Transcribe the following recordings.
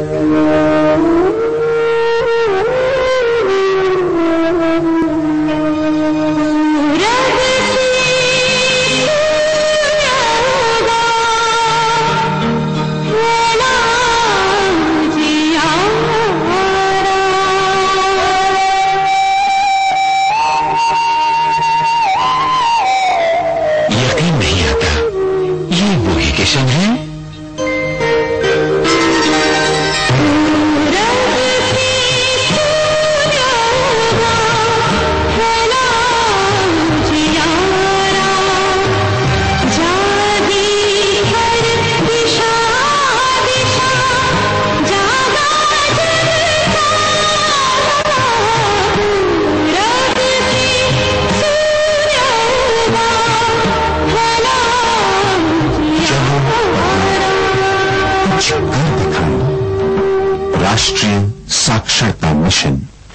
राष्ट्रीय साक्षरता मिशन।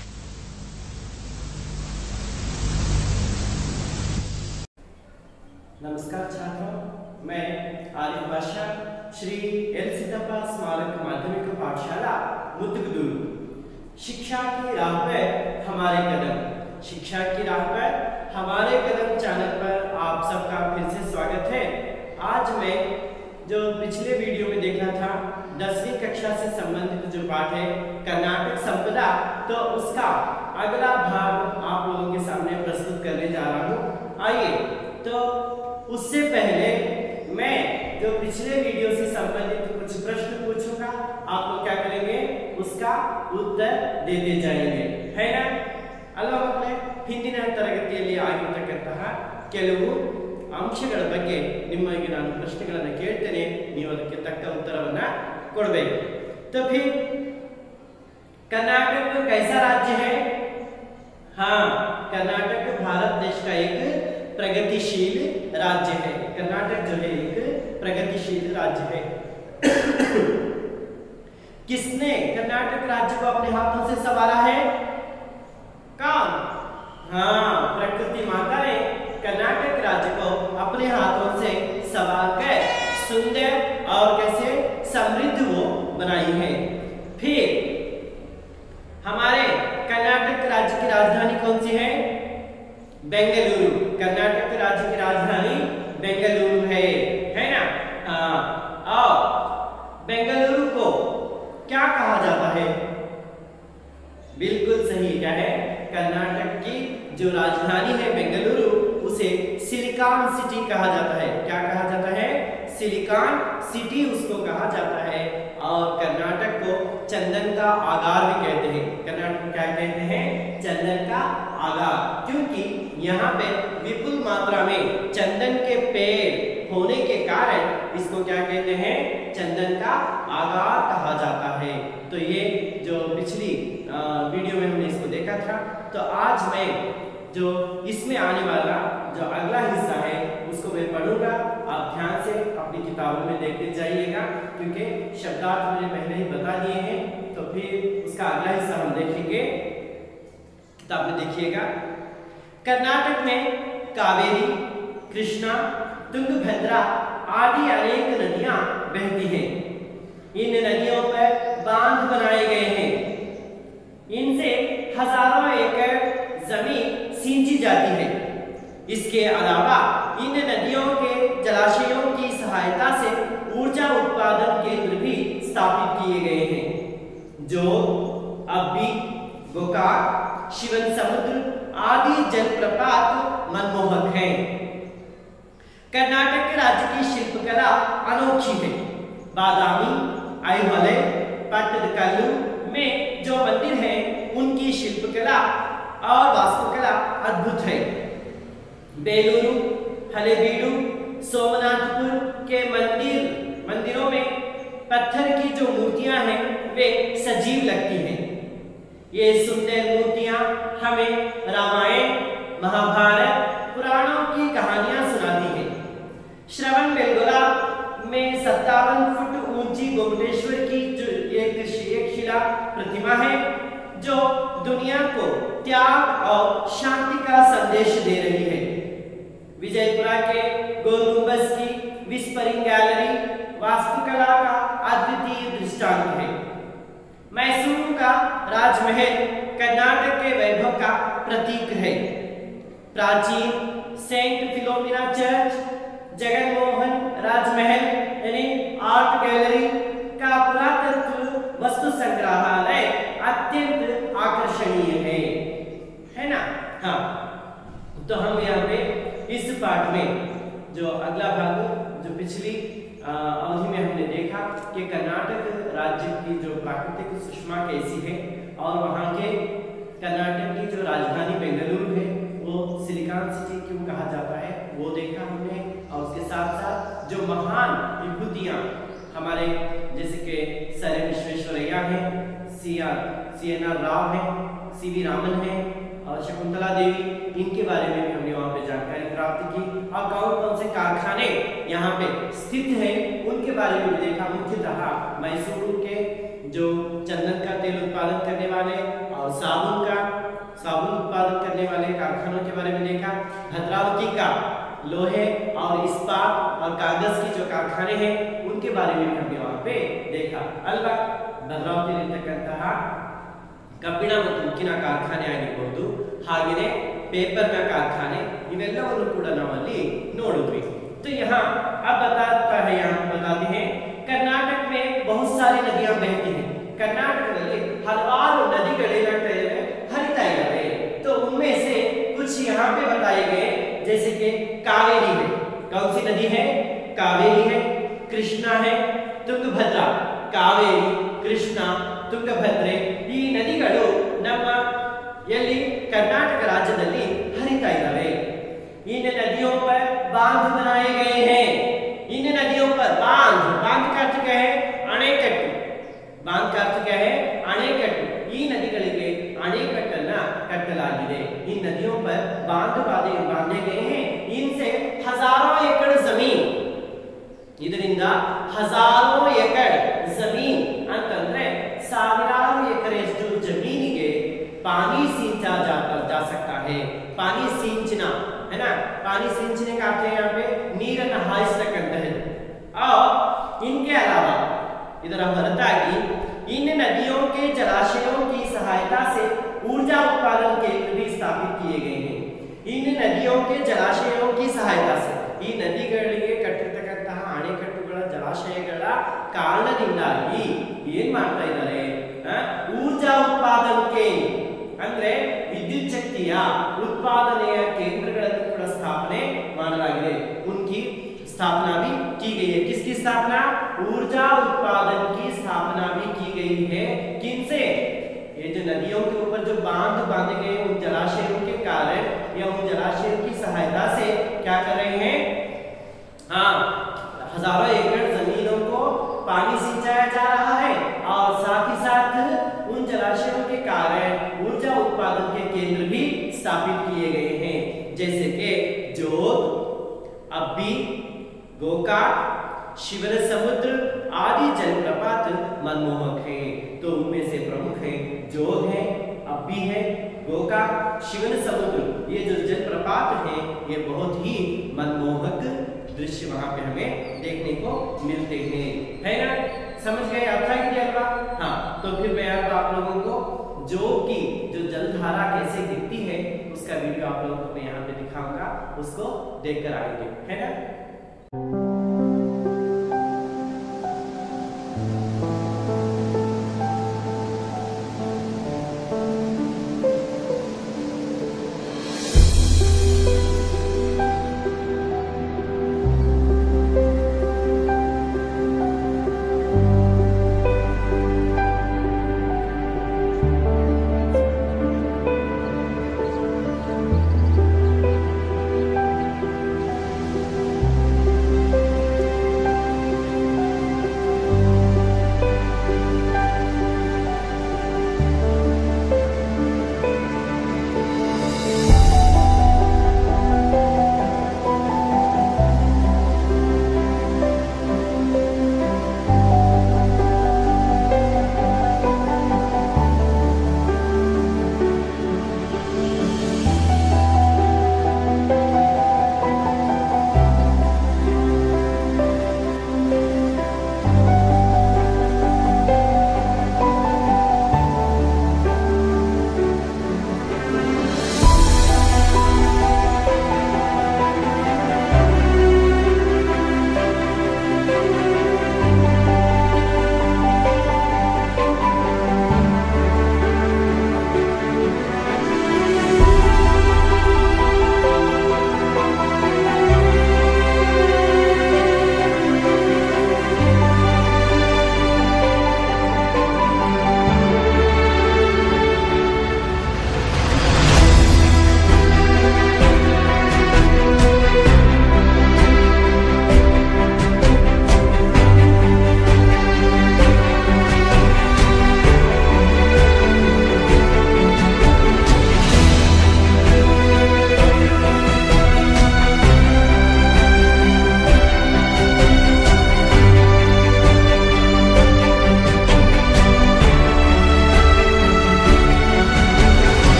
नमस्कार छात्रों, मैं आरिफ बादशाह श्री एल सिद्धप्पा स्मारक माध्यमिक पाठशाला मुतुगदुल। शिक्षा की राह पर हमारे कदम, शिक्षा की राह पर हमारे कदम चैनल पर आप सबका फिर से स्वागत है। आज मैं जो पिछले वीडियो में देखना था 10वीं कक्षा से संबंधित जो पाठ है कर्नाटक संपदा, तो उसका अगला भाग आप लोगों के सामने प्रस्तुत करने जा रहा हूँ। आइए, तो उससे पहले मैं जो पिछले वीडियो से संबंधित कुछ प्रश्न पूछूंगा, आप लोग क्या करेंगे, उसका उत्तर देते जाएंगे, है ना। ಅಲ್ವಾ ಮಕ್ಕಳೇ, ಹಿಂದಿನ ತರಗತಿಯಲ್ಲಿ ಆಗಿರತಕ್ಕಂತಹ ಕೆಲವು ಅಂಶಗಳ ಬಗ್ಗೆ ನಿಮಗೆ ನಾನು ಪ್ರಶ್ನೆಗಳನ್ನು ಕೇಳ್ತೇನೆ, ನೀವು ಅದಕ್ಕೆ ತಕ್ಕ उत्तरವನ್ನ ಕೊಡಬೇಕು। तो फिर कर्नाटक कैसा राज्य है? हाँ, कर्नाटक भारत देश का एक प्रगतिशील राज्य है। कर्नाटक जो है एक प्रगतिशील राज्य है। किसने कर्नाटक राज्य को अपने हाथों से संवारा है? कौन? हाँ, प्रकृति माता ने कर्नाटक राज्य को अपने हाथों से संवार कर सुंदर और कैसे समृद्ध वो बनाई है। फिर हमारे कर्नाटक राज्य की राजधानी कौन सी है? बेंगलुरु। कर्नाटक राज्य की राजधानी बेंगलुरु है ना। हाँ, और बेंगलुरु को क्या कहा जाता है? बिल्कुल सही, क्या है? कर्नाटक की जो राजधानी है बेंगलुरु, उसे सिलिकॉन सिटी कहा जाता है। क्या कहा जाता है? सिलिकॉन सिटी उसको कहा जाता है। और कर्नाटक को चंदन का आगार भी कहते हैं। कर्नाटक को क्या कहते हैं? चंदन का आगार, क्योंकि यहाँ पे विपुल मात्रा में चंदन के पेड़ होने के कारण इसको क्या कहते हैं? चंदन का आगार कहा जाता है। तो ये जो पिछली वीडियो में हमने इसको देखा था, तो आज मैं जो इसमें आने वाला जो अगला हिस्सा है उसको मैं पढ़ूंगा। आप ध्यान से अपनी किताबों में देखते जाइएगा, क्योंकि शब्दार्थ मैंने पहले ही बता दिए हैं। तो फिर उसका अगला हिस्सा हम देखेंगे। किताब में देखिएगा। कर्नाटक में कावेरी, कृष्णा, तुंगभद्रा आदि अनेक नदियां बहती हैं। इन नदियों पर बांध बनाए गए हैं। इनसे हजारों एकड़ जमीन सिंची जाती है। इसके अलावा इन नदियों के जलाशयों की सहायता से ऊर्जा उत्पादन केंद्र भी स्थापित किए गए हैं, जो अब भी गोकाक, शिवन समुद्र आदि जलप्रपात मनमोहक हैं। कर्नाटक राज्य की शिल्पकला अनोखी है। बादामी, आईहोले, पट्टदकल्लु में जो मंदिर हैं, उनकी शिल्पकला और वास्तुकला अद्भुत है। बेलूरू, हलेबीडु, सोमनाथपुर के मंदिरों में पत्थर की जो मूर्तियां हैं वे सजीव लगती हैं। ये सुंदर मूर्तियां हमें रामायण, महाभारत, पुराणों की कहानियां सुनाती हैं। श्रवण बेलगोला में 57 फुट ऊंची गोमटेश्वर की जो एक शिला प्रतिमा है, जो दुनिया को त्याग और शांति का संदेश दे रही है। विजयपुरा के गोल गुंबज की विस्परिंग गैलरी वास्तुकला का अद्वितीय दृष्टांत है। मैसूर का राजमहल कर्नाटक के वैभव का प्रतीक है। प्राचीन सेंट फिलोमिना चर्च, जगनमोहन राजमहल यानी आर्ट गैलरी का पुरातत्व वस्तु संग्रहालय अत्यंत आकर्षणीय है ना। हाँ, तो हम यहाँ पे इस पाठ में जो अगला भाग जो पिछली अवधि में हमने देखा कि कर्नाटक राज्य की जो प्राकृतिक सुषमा कैसी है और वहाँ के कर्नाटक की जो राजधानी बेंगलुरु है वो सिलिकॉन सिटी क्यों कहा जाता है वो देखा हमने। और उसके साथ साथ जो महान विभूतियाँ हमारे जैसे कि सर विश्वेश्वरैया हैं, CNR राव हैं, CV रामन हैं और शकुंतला देवी, इनके बारे में भी हमने वहाँ पे जानकारी प्राप्त की। और कौन कौन से कारखाने यहाँ पे स्थित हैं उनके बारे में भी देखा। मुख्यतः मैसूर के जो चंदन का तेल उत्पादन करने वाले और साबुन उत्पादन करने वाले कारखानों के बारे में देखा। भद्रावती का लोहे और इस्पात और कागज के जो कारखाने हैं उनके बारे में भी हमने वहाँ पे देखा अल्वा। ಭದ್ರಾವತಿಯಲ್ಲಿರತಕ್ಕಂತಹ ಕಬ್ಬಿಣ ಮತ್ತು ಉಕ್ಕಿನ ಕಾರ್ಖಾನೆ ಆಗಿರಬಹುದು, ಹಾಗೆಯೇ ಪೇಪರ್ನ ಕಾರ್ಖಾನೆ, ಇವೆಲ್ಲವನ್ನು ಕೂಡ ನಾವಲ್ಲಿ ನೋಡಿದ್ವಿ। तो यहाँ अब बताते हैं कर्नाटक में बहुत सारी नदियां बहती हैं। कर्नाटकದಲ್ಲಿ ಹಲವಾರು ನದಿಗಳೇನಾಗ್ತಾ ಇವೆ, ಹರಿತಾ ಇವೆ। तो उनमें से कुछ यहाँ पे बताए गए, जैसे कि कावेरी है। कौन सी नदी है? कावेरी है, कृष्णा है, ತುಂಗಭದ್ರಾ। ಕಾವೇರಿ, ಕೃಷ್ಣ, ತುಂಗಭದ್ರೆ ಈ ನದಿಗಳು ನಮ್ಮ ಎಲ್ಲಿ कर्नाटक राज्यದಲ್ಲಿ हरिता इदावे। इन नदियों पर बांध बनाए गए हैं। इन नदियों पर बांध का अर्थ क्या है? अणेकट्टु। बांध का अर्थ क्या है? अणेकट्टु। ಈ ನದಿಗಳಿಗೆ ಅಣೆಕಟ್ಟನ್ನ ಕಟ್ಟಲಾಗಿದೆ। इन नदियों पर बांध बांधे गए हैं। इनसे हजारों एकड़ जमीन, ಇದರಿಂದ हजारों एकड़ जमीन ಅಂತಂದ್ರೆ ಸಾವಿರಾರು ಎಕರೆಯಷ್ಟು ಜಮೀನಿಗೆ पानी सींचा जा सकता है। पानी सींचना है ना, पानी सींचने का अर्थ है यहाँ पे नीरನ್ನು ಹಾಯಿಸತಕ್ಕಂತಹದ್ದು। और इनके अलावा ಇದರ ಹೊರತಾಗಿ इन नदियों के जलाशयों की सहायता से ऊर्जा उत्पादन केंद्र भी स्थापित किए गए हैं। इन नदियों के जलाशयों की सहायता से ಈ ನದಿಗಳಿಗೆ ಕಟ್ಟಿರತಕ್ಕಂತಹ ಅಣೆಕಟ್ಟುಗಳ ಜಲಾಶಯಗಳ ಕಾರಣದಿಂದಾಗಿ ಏನ್ ಮಾಡ್ತಾ ಇದ್ದಾರೆ? ऊर्जा उत्पादन केंद्र ಅಂದ್ರೆ ವಿದ್ಯುತ್ ಶಕ್ತಿಯ ಉತ್ಪಾದನೆಯ ಕೇಂದ್ರಗಳನ್ನು ಕೂಡ ಸ್ಥಾಪನೆ ಮಾಡಲಾಗಿದೆ। उनकी स्थापना भी की गई है। किसकी स्थापना? ऊर्जा उत्पादन की स्थापना भी की गई है। किनसे? ये जो नदियों के ऊपर जो बांध बांधे गए उन जलाशयों के कारण या उन जलाशयों की सहायता से क्या कर रहे हैं? हाँ, हजारों एकड़ जमीनों को पानी सिंचाया जा रहा है और साथ ही साथ उन जलाशयों के कारण ऊर्जा उत्पादन के केंद्र भी स्थापित किए गए हैं। जैसे कि जोध, अब्बी, गोकाक, शिवनसमुद्र आदि जलप्रपात मनमोहक हैं। तो उनमें से प्रमुख है जोध है, अब्बी है, गोकाक, शिवनसमुद्र। ये जो जलप्रपात हैं ये बहुत ही मनमोहक दृश्य वहां पे हमें देखने को मिलते हैं, है ना। समझ गए? अर्थ है क्या? हाँ, तो फिर मैं अब आप लोगों को जो जलधारा कैसे दिखती है उसका वीडियो आप लोगों को मैं यहाँ पे दिखाऊंगा, उसको देखकर आएंगे, है ना।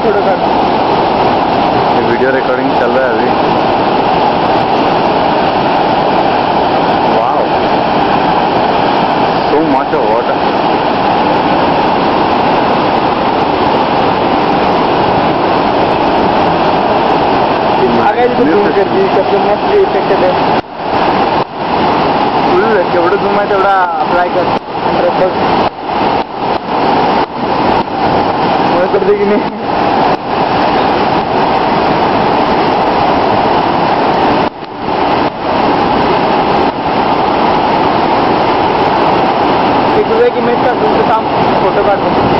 फोटो का वीडियो रिकॉर्डिंग चल रहा है अभी। Wow, so much of water. आगे झूम करते सबसे मस्त इफेक्टेड आहे फुल जेवढं झूम आहे तेवढा अप्लाय कर 100% करते की नाही एक की मैं तुमचं काम फोटो काढतो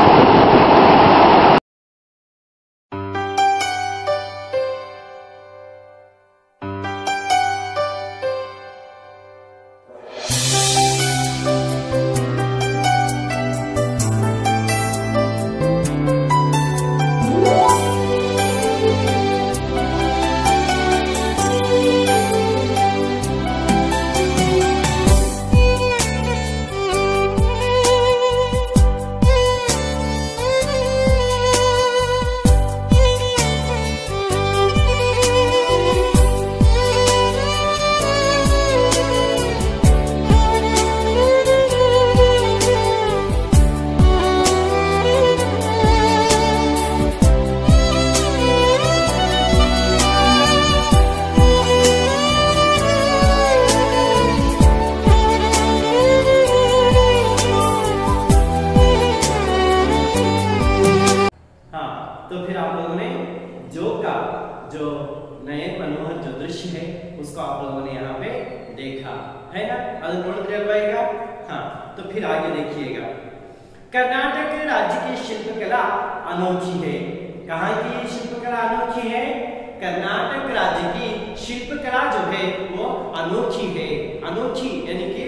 जो नए मनोहर जो दृश्य है उसको आप लोगों ने यहाँ पे देखा है ना। हाँ, तो फिर आगे देखिएगा। कर्नाटक राज्य की शिल्पकला अनोखी है। कहाँ की शिल्पकला अनोखी है? कर्नाटक राज्य की शिल्पकला जो है वो अनोखी है। अनोखी यानी कि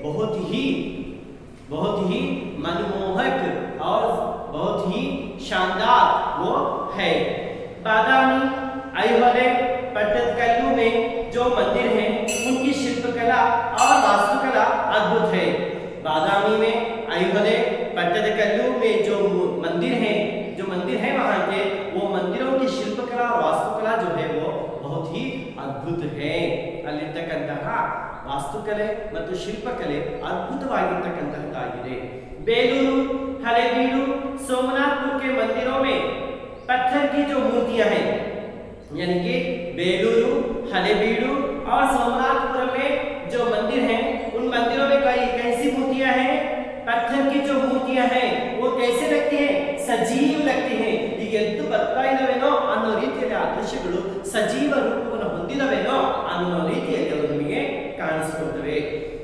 बहुत ही मनमोहक और बहुत ही शानदार वो है। बादामी ऐहोले पट्टदकल्लू में जो मंदिर हैं उनकी शिल्पकला और वास्तुकला अद्भुत है। बादामी में ऐहोले पट्टदकल्लू में जो मंदिर है वहां के वो मंदिरों की शिल्पकला और वास्तुकला जो है वो बहुत ही अद्भुत है। ಅಲ್ಲಿರ್ತಕ್ಕಂತಹ ವಾಸ್ತುಕಲೆ ಮತ್ತು ಶಿಲ್ಪಕಲೆ ಅದ್ಭುತವಾಗಿರ್ತಕ್ಕಂತಹದ್ದಾಗಿದೆ। बेलूरू, हलेबीडू, सोमनाथपुर के मंदिरों में पत्थर की जो मूर्तियां हैं यानी कि बेलूरू, हलेबीडू और सोमनाथपुर में जो मंदिर हैं उन मंदिरों में कैसी मूर्तियां हैं? पत्थर की जो मूर्तियां हैं वो कैसे लगती हैं? सजीव लगती हैं। ಈಗ ಎದ್ದು ಬರ್ತಾ ಇದಾವೇನೋ ಅನ್ನೋ ರೀತಿಯಲ್ಲಿ ಆ ದೃಶ್ಯಗಳು ಸಜೀವ ರೂಪವನ್ನು ಹೊಂದಿದವೇನೋ ಅನ್ನೋ ರೀತಿಯಲ್ಲಿ ಅವರು ನಿಮಗೆ ಕಾಣಿಸಿಕೊಳ್ತವೆ।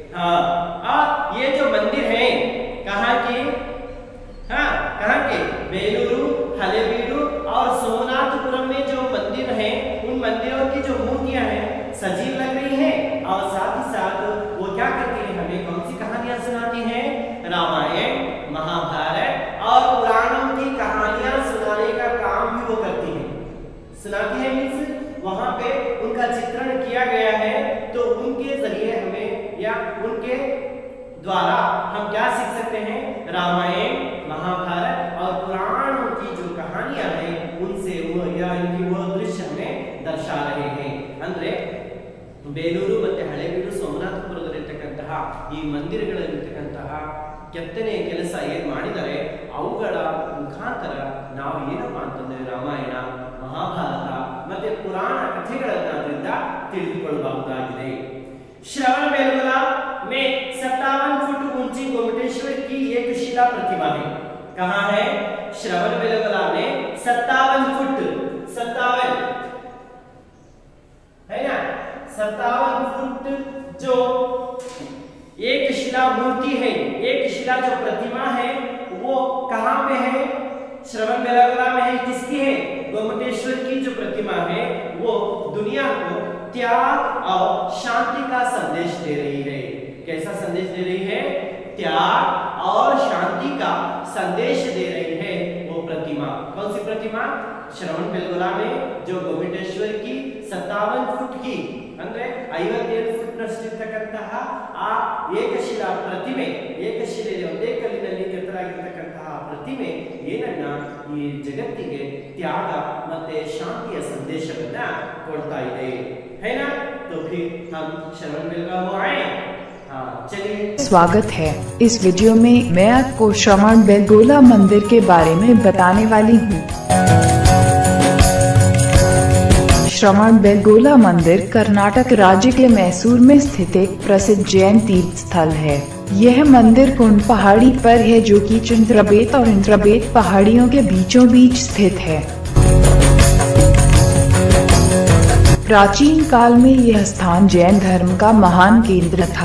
ये जो मंदिर है कहाँ के? हाँ, कहाँ के? बेलूरू, हलेबीडू और सोमनाथपुरम में जो मंदिर हैं उन मंदिरों की जो मूर्तियां हैं सजीव लग रही हैं और साथ ही साथ वो क्या करती हैं? हमें कौन सी कहानियां सुनाती हैं? रामायण, महाभारत और पुराणों की कहानियां सुनाने का काम भी वो करती हैं। सुनाती है मीन्स वहां पे उनका चित्रण किया गया है, तो उनके जरिए हमें या उनके द्वारा हम क्या सीख सकते हैं? रामायण, महाभारत और पुराणों की जो कहानियां हैं उनसे वो या इनकी वो दृश्य हमें दर्शा रहे हैं। ಅಂದ್ರೆ ಬೇಲೂರು ಮತ್ತೆ ಹಳೆಬೀಡು ಸೋಮನಾಥಪುರದಲ್ಲಿರ್ತಕ್ಕಂತಹ ಈ ಮಂದಿರಗಳಲ್ಲಿರ್ತಕ್ಕಂತಹ ಕೆತ್ತನೆಯ ಕೆಲಸ ಏನ್ ಮಾಡಿದರೆ ಅವುಗಳ ಮುಖಾಂತರ ನಾವು ಏನಪ್ಪಾ ಅಂತಂದ್ರೆ ರಾಮಾಯಣ, ಮಹಾಭಾರತ ಮತ್ತೆ ಪುರಾಣ ಕಥೆಗಳನ್ನ ಅದರಿಂದ ತಿಳಿದುಕೊಳ್ಳಬಹುದಾಗಿದೆ। श्रवण बेलगोला में 57 फुट ऊंची गोमटेश्वर की एक शिला प्रतिमा है। कहाँ है? श्रवण बेलगोला में 57 फुट 57 है ना, 57 फुट जो एक शिला मूर्ति है, एक शिला जो प्रतिमा है वो कहाँ पे है? श्रवण बेलगोला में है। किसकी है? गोमटेश्वर की जो प्रतिमा है वो दुनिया को त्याग और शांति का संदेश दे रही है। कैसा संदेश दे रही है? त्याग और शांति का संदेश दे रही है वो प्रतिमा। कौन सी प्रतिमा? श्रवण बेलगोला में जो गोमटेश्वर की 57 फुट की ಅಂದ್ರೆ 57 ಫುಟ್ ಪ್ರದರ್ಶಿಸಿರ್ತಕ್ಕಂತಹ ಆ ಏಕಶಿಲಾ ಪ್ರತಿಮೆ, ಏಕಶಿಲೆಯಲ್ಲಿ ಒಂದೇ ಕಲ್ಲಿನಲ್ಲಿ ಕೆತ್ತಲಾಗಿರ್ತಕ್ಕಂತಹ ಪ್ರತಿಮೆ ಏನನ್ನ ಈ ಜಗತ್ತಿಗೆ ತ್ಯಾಗ ಮತ್ತೆ ಶಾಂತಿಯ ಸಂದೇಶವನ್ನ ಕೊಡ್ತಾ ಇದೆ, है ना? तो फिर हम श्रवण बेलगोला में आए। हाँ चलिए, स्वागत है। इस वीडियो में मैं आपको श्रवण बेलगोला मंदिर के बारे में बताने वाली हूँ। श्रवण बेलगोला मंदिर कर्नाटक राज्य के मैसूर में स्थित एक प्रसिद्ध जैन तीर्थ स्थल है। यह मंदिर कुंड पहाड़ी पर है जो कि चंद्रबेत और इंद्रबेत पहाड़ियों के बीचों बीच स्थित है। प्राचीन काल में यह स्थान जैन धर्म का महान केंद्र था।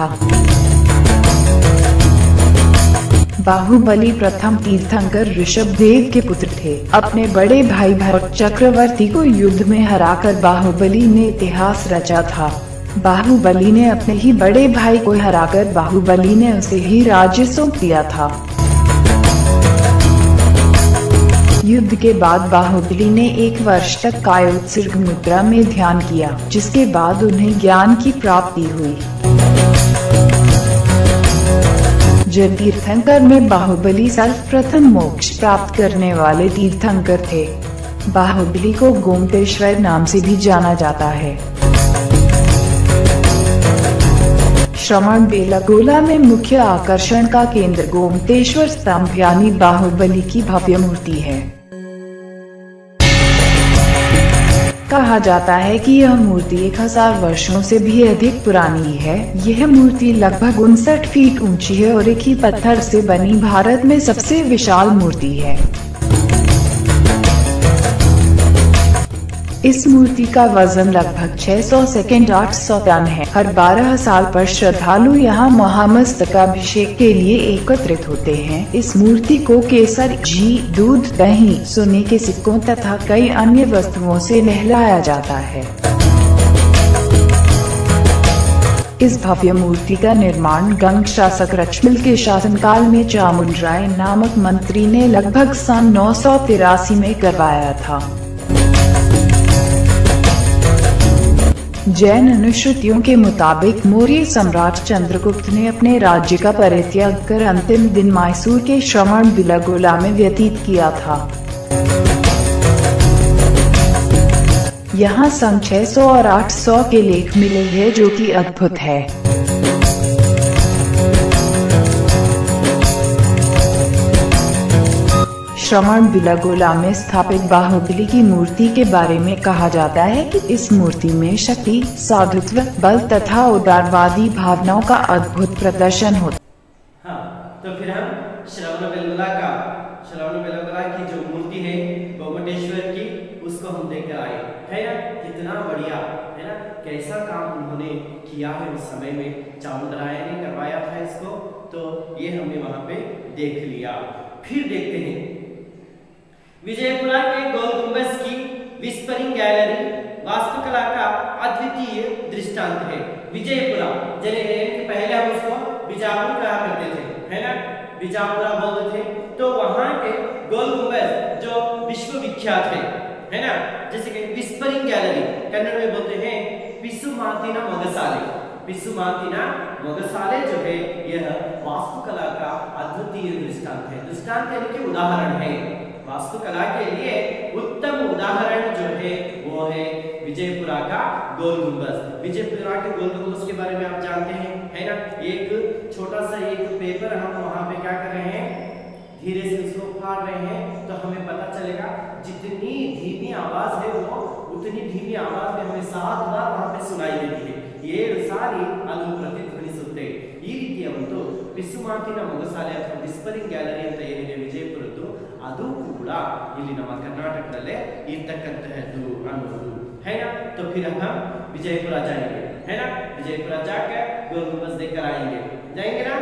बाहुबली प्रथम तीर्थंकर ऋषभदेव के पुत्र थे। अपने बड़े भाई भरत चक्रवर्ती को युद्ध में हराकर बाहुबली ने इतिहास रचा था। बाहुबली ने अपने ही बड़े भाई को हराकर बाहुबली ने उसे ही राज्य सौंप दिया था। युद्ध के बाद बाहुबली ने 1 वर्ष तक कायोत्सर्ग मुद्रा में ध्यान किया, जिसके बाद उन्हें ज्ञान की प्राप्ति हुई। जैन तीर्थंकर में बाहुबली सर्वप्रथम मोक्ष प्राप्त करने वाले तीर्थंकर थे। बाहुबली को गोमतेश्वर नाम से भी जाना जाता है। श्रवण बेलगोला में मुख्य आकर्षण का केंद्र गोमतेश्वर स्तंभ यानी बाहुबली की भव्य मूर्ति है। कहा जाता है कि यह मूर्ति 1000 वर्षों से भी अधिक पुरानी है। यह मूर्ति लगभग 59 फीट ऊंची है और एक ही पत्थर से बनी भारत में सबसे विशाल मूर्ति है। इस मूर्ति का वजन लगभग 600 सेकंड 800 टन है। हर 12 साल पर श्रद्धालु यहाँ महामस्तकाभिषेक के लिए एकत्रित होते हैं। इस मूर्ति को केसर, घी, दूध, दही, सोने के सिक्कों तथा कई अन्य वस्तुओं से नहलाया जाता है। इस भव्य मूर्ति का निर्माण गंग शासक रचमल के शासनकाल में चामुंडराय नामक मंत्री ने लगभग सन 983 में करवाया था। जैन अनुश्रुतियों के मुताबिक मौर्य सम्राट चंद्रगुप्त ने अपने राज्य का परित्याग कर अंतिम दिन मैसूर के श्रवण बेलगोला में व्यतीत किया था। यहाँ सन 600 और 800 के लेख मिले हैं जो कि अद्भुत है। श्रवण बेलगोला में स्थापित बाहुबली की मूर्ति के बारे में कहा जाता है कि इस मूर्ति में शक्ति, साधुत्व, बल तथा उदारवादी भावनाओं का अद्भुत प्रदर्शन होता है। हाँ, तो फिर हम श्रवण बेलगोला की जो मूर्ति है गोमटेश्वर की, उसको हम देखकर आए, है ना? कितना बढ़िया, है ना? कैसा काम उन्होंने किया है उस समय में, चामुंडराय ने करवाया था इसको, तो ये हमने वहाँ पे देख लिया। फिर देखते हैं विजयपुरा के गोल गुंबज की विस्परिंग गैलरी वास्तुकला का अद्वितीय दृष्टांत है। विजयपुरा पहले हम उसको बीजापुर कहा करते थे, है ना? बीजापुरा बोलते थे। तो वहां के गोल गुंबज जो विश्वविख्यात है ना? जैसे कि विस्परिंग गैलरी कन्नड़ में बोलते हैं पिसुमातिना मोगसाले। पिसुमातिना मोगसाले जो है यह वास्तुकला का अद्वितीय दृष्टांत है। दृष्टांत यानी कि उदाहरण है। वास्तुकला के लिए उत्तम उदाहरण जो है वो है विजयपुरा का गोल गुंबज। विजयपुरा के गोल गुंबज के बारे में आप जानते हैं, है ना? एक छोटा सा एक पेपर हम वहां पे क्या कर रहे हैं, धीरे से उसको फाड़ रहे हैं, तो हमें पता चलेगा जितनी धीमी आवाज है वो उतनी धीमी आवाज में हमें 7 बार वहां पे सुनाई देती है। ये सारी ಅದು ಪ್ರತಿಧ್ವನಿಸುತ್ತೆ। ಈ ರೀತಿಯ ಒಂದು ಪಿಸುಮಾತಿನ ಮೊಗಸಾಲೆ ಅಥವಾ ವಿಸ್ಪರಿಂಗ್ ಗ್ಯಾಲರಿ ಅಂತ ಏನಿದೆ ವಿಜಯಪುರದ್ದು, ಅದು ಕೂಡ ಇಲ್ಲಿ ನಮ್ಮ ಕರ್ನಾಟಕದಲ್ಲೇ ಇರತಕ್ಕಂತಹದ್ದು ಅನ್ನೋದು, है ना? तो फिर हम विजयपुरा जाएंगे, है ना? विजयपुरा जाकर गोल गुंबज देखकर आएंगे, जाएंगे ना?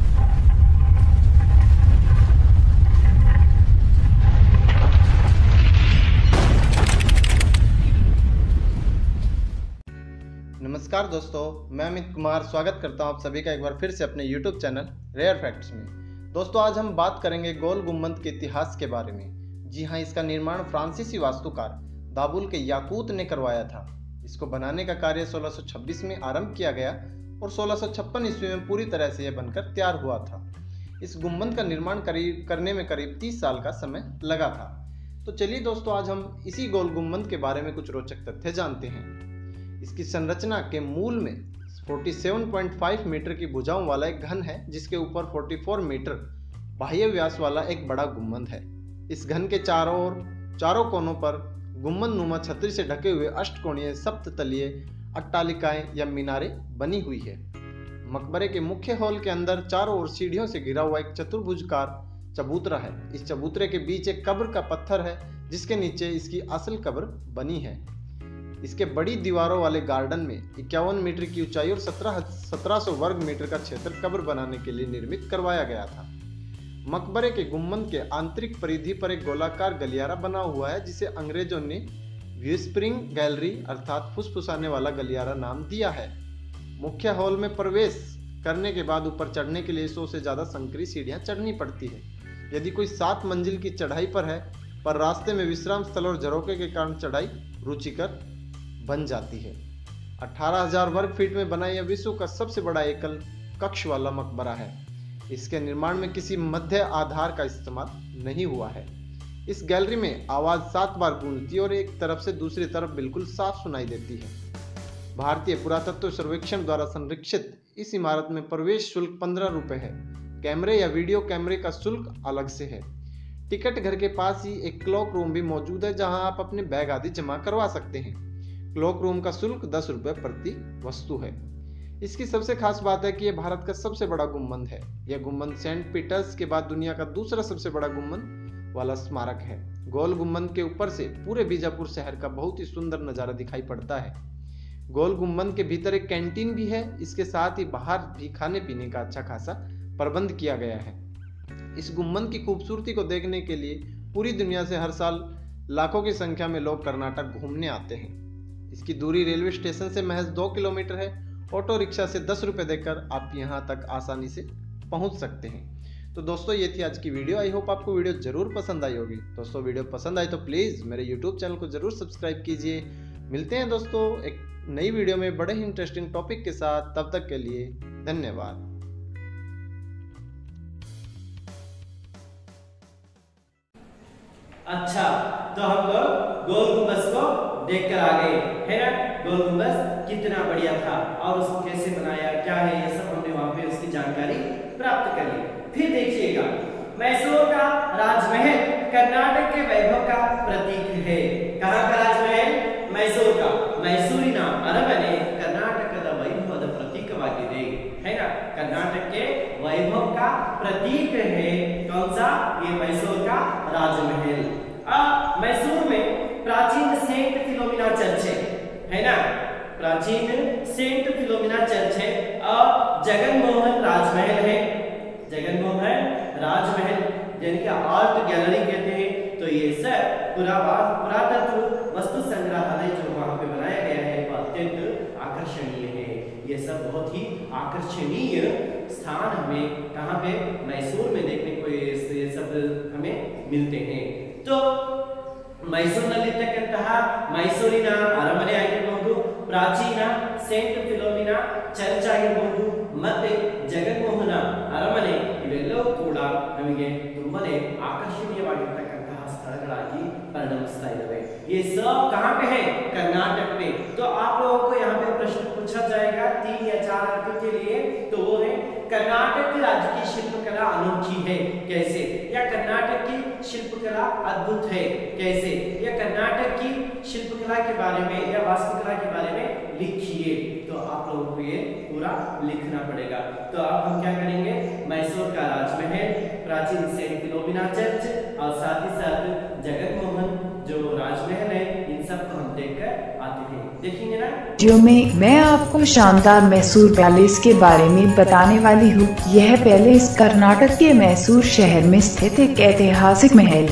नमस्कार दोस्तों, मैं अमित कुमार स्वागत करता हूं आप सभी का एक बार फिर से अपने YouTube चैनल रेयर फैक्ट्स में। दोस्तों आज हम बात करेंगे गोल गुंबद के इतिहास के बारे में। जी हाँ, इसका निर्माण फ्रांसीसी वास्तुकार दाबुल के याकूत ने करवाया था। इसको बनाने का कार्य 1626 में आरंभ किया गया और 1656 ईस्वी में पूरी तरह से यह बनकर तैयार हुआ था। इस गुम्बद का निर्माण करने में करीब 30 साल का समय लगा था। तो चलिए दोस्तों, आज हम इसी गोल गुम्बद के बारे में कुछ रोचक तथ्य जानते हैं। इसकी संरचना के मूल में 47.5 मीटर की भुजाओं वाला एक घन है, जिसके ऊपर 44 मीटर बाह्य व्यास वाला एक बड़ा गुम्बद है। इस घन के चारों कोनों पर गुम्बद नुमा छतरी से ढके हुए अष्टकोणीय सप्ततलीय अट्टालिकाएं या मीनारें बनी हुई है। मकबरे के मुख्य हॉल के अंदर चारों ओर सीढ़ियों से घिरा हुआ एक चतुर्भुजकार चबूतरा है। इस चबूतरे के बीच एक कब्र का पत्थर है, जिसके नीचे इसकी असल कब्र बनी है। इसके बड़ी दीवारों वाले गार्डन में 51 मीटर की ऊंचाई और 1700 वर्ग मीटर का क्षेत्र कब्र बनाने के लिए निर्मित करवाया गया था। मकबरे के गुम्बद के आंतरिक परिधि पर एक गोलाकार गलियारा बना हुआ है, जिसे अंग्रेजों ने व्हिस्परिंग गैलरी अर्थात फुसफुसाने वाला गलियारा नाम दिया है। मुख्य हॉल में प्रवेश करने के बाद ऊपर चढ़ने के लिए 100 से ज्यादा संकरी सीढ़ियां चढ़नी पड़ती है। यदि कोई 7 मंजिल की चढ़ाई पर है, पर रास्ते में विश्राम स्थल और झरोके के कारण चढ़ाई रुचिकर बन जाती है। 18,000 वर्ग फीट में बना यह विश्व का सबसे बड़ा एकल कक्ष वाला मकबरा है। इसके निर्माण में किसी मध्य आधार का इस्तेमाल नहीं हुआ है। इस गैलरी में आवाज 7 बार गूंजती है और एक तरफ से दूसरी तरफ बिल्कुल साफ सुनाई देती है। भारतीय पुरातत्व सर्वेक्षण द्वारा संरक्षित इस इमारत में प्रवेश शुल्क 15 रुपए है। कैमरे या वीडियो कैमरे का शुल्क अलग से है। टिकट घर के पास ही एक क्लॉक रूम भी मौजूद है, जहां आप अपने बैग आदि जमा करवा सकते हैं। क्लॉक रूम का शुल्क 10 रुपए प्रति वस्तु है। इसकी सबसे खास बात है कि यह भारत का सबसे बड़ा गुम्बद है। यह गुम्बद सेंट पीटर्स के बाद दुनिया का दूसरा सबसे बड़ा गुम्बद वाला स्मारक है। गोल गुम्बद के ऊपर से पूरे बीजापुर शहर का बहुत ही सुंदर नजारा दिखाई पड़ता है। गोल गुम्बद के भीतर एक कैंटीन भी है। इसके साथ ही बाहर भी खाने पीने का अच्छा खासा प्रबंध किया गया है। इस गुम्बद की खूबसूरती को देखने के लिए पूरी दुनिया से हर साल लाखों की संख्या में लोग कर्नाटक घूमने आते हैं। इसकी दूरी रेलवे स्टेशन से महज 2 किलोमीटर है। ऑटो रिक्शा से 10 रुपए देकर आप यहाँ तक आसानी से पहुँच सकते हैं। तो दोस्तों, ये थी आज की वीडियो। आई होप आपको वीडियो जरूर पसंद आई होगी। दोस्तों, वीडियो पसंद आई तो प्लीज़ मेरे यूट्यूब चैनल को जरूर सब्सक्राइब कीजिए। मिलते हैं दोस्तों एक नई वीडियो में बड़े ही इंटरेस्टिंग टॉपिक के साथ। तब तक के लिए धन्यवाद। अच्छा, तो हम लोग गोल गुम्बद को देखकर आ गए, है ना। गोल गुम्बद कितना बढ़िया था और उसको कैसे बनाया, क्या है, ये सब हमने वहां पे उसकी जानकारी प्राप्त कर ली। फिर देखिएगा, मैसूर का राजमहल कर्नाटक के वैभव का प्रतीक है। कहाँ का राजमहल? मैसूर का। मैसूरिना अरमने कर्नाटकದ वैभवದ प्रतीकವಾಗಿದೆ, है ना। कर्नाटक के वैभव का प्रतीक है कौन सा? ये मैसूर का राजमहल। मैसूर में प्राचीन सेंट फिलोमिना चर्च है ना। प्राचीन सेंट फिलोमिना चर्च है और जगनमोहन राजमहल है। जगनमोहन राजमहल यानी कि आर्ट गैलरी कहते हैं। तो ये सब पुरातत्व वस्तु संग्रहालय जो वहां पे बनाया गया है वो अत्यंत आकर्षणीय है। ये सब बहुत ही आकर्षणीय स्थान हमें कहाँ पे? मैसूर में देखने को ये सब हमें मिलते हैं। तो ಮೈಸೂರಿನಲ್ಲಿರ್ತಕ್ಕಂತಹ ಮೈಸೂರಿನ ಅರಮನೆ ಆಗಿರಬಹುದು, ಪ್ರಾಚೀನ ಸೇಂಟ್ ಫಿಲೋಮಿನಾ ಚರ್ಚ್ ಆಗಿರಬಹುದು, ಮತ್ತೆ ಜಗನ್ಮೋಹನ ಅರಮನೆ, ಇವೆಲ್ಲವೂ ಕೂಡ ನಮಗೆ ತುಂಬಾನೇ ಆಕರ್ಷಣೀಯವಾಗಿರ್ತಕ್ಕಂತಹ ಸ್ಥಳಗಳಾಗಿ ಪರಿಣಮಿಸ್ತಾ ಇದ್ದಾವೆ। ये सब कहाँ पे है? कर्नाटक में। तो आप लोगों को यहाँ पे प्रश्न पूछा जाएगा 3 या 4 अंक के लिए, तो वो है कर्नाटक राज्य की शिल्पकला अनोखी है कैसे, या कर्नाटक की शिल्पकला अद्भुत है कैसे, या कर्नाटक की शिल्पकला के बारे में या वास्तुकला के बारे में लिखिए। तो आप लोगों को ये पूरा लिखना पड़ेगा। तो अब हम क्या करेंगे? मैसूर का राजमहल, प्राचीन सेंट फिलोमिना चर्च और साथ ही साथ जगनमोहन जो राजमहल है, इन सब को हम देखकर आते हैं। देखेंगे ना। वीडियो में मैं आपको शानदार मैसूर पैलेस के बारे में बताने वाली हूँ। यह पैलेस कर्नाटक के मैसूर शहर में स्थित एक ऐतिहासिक महल है।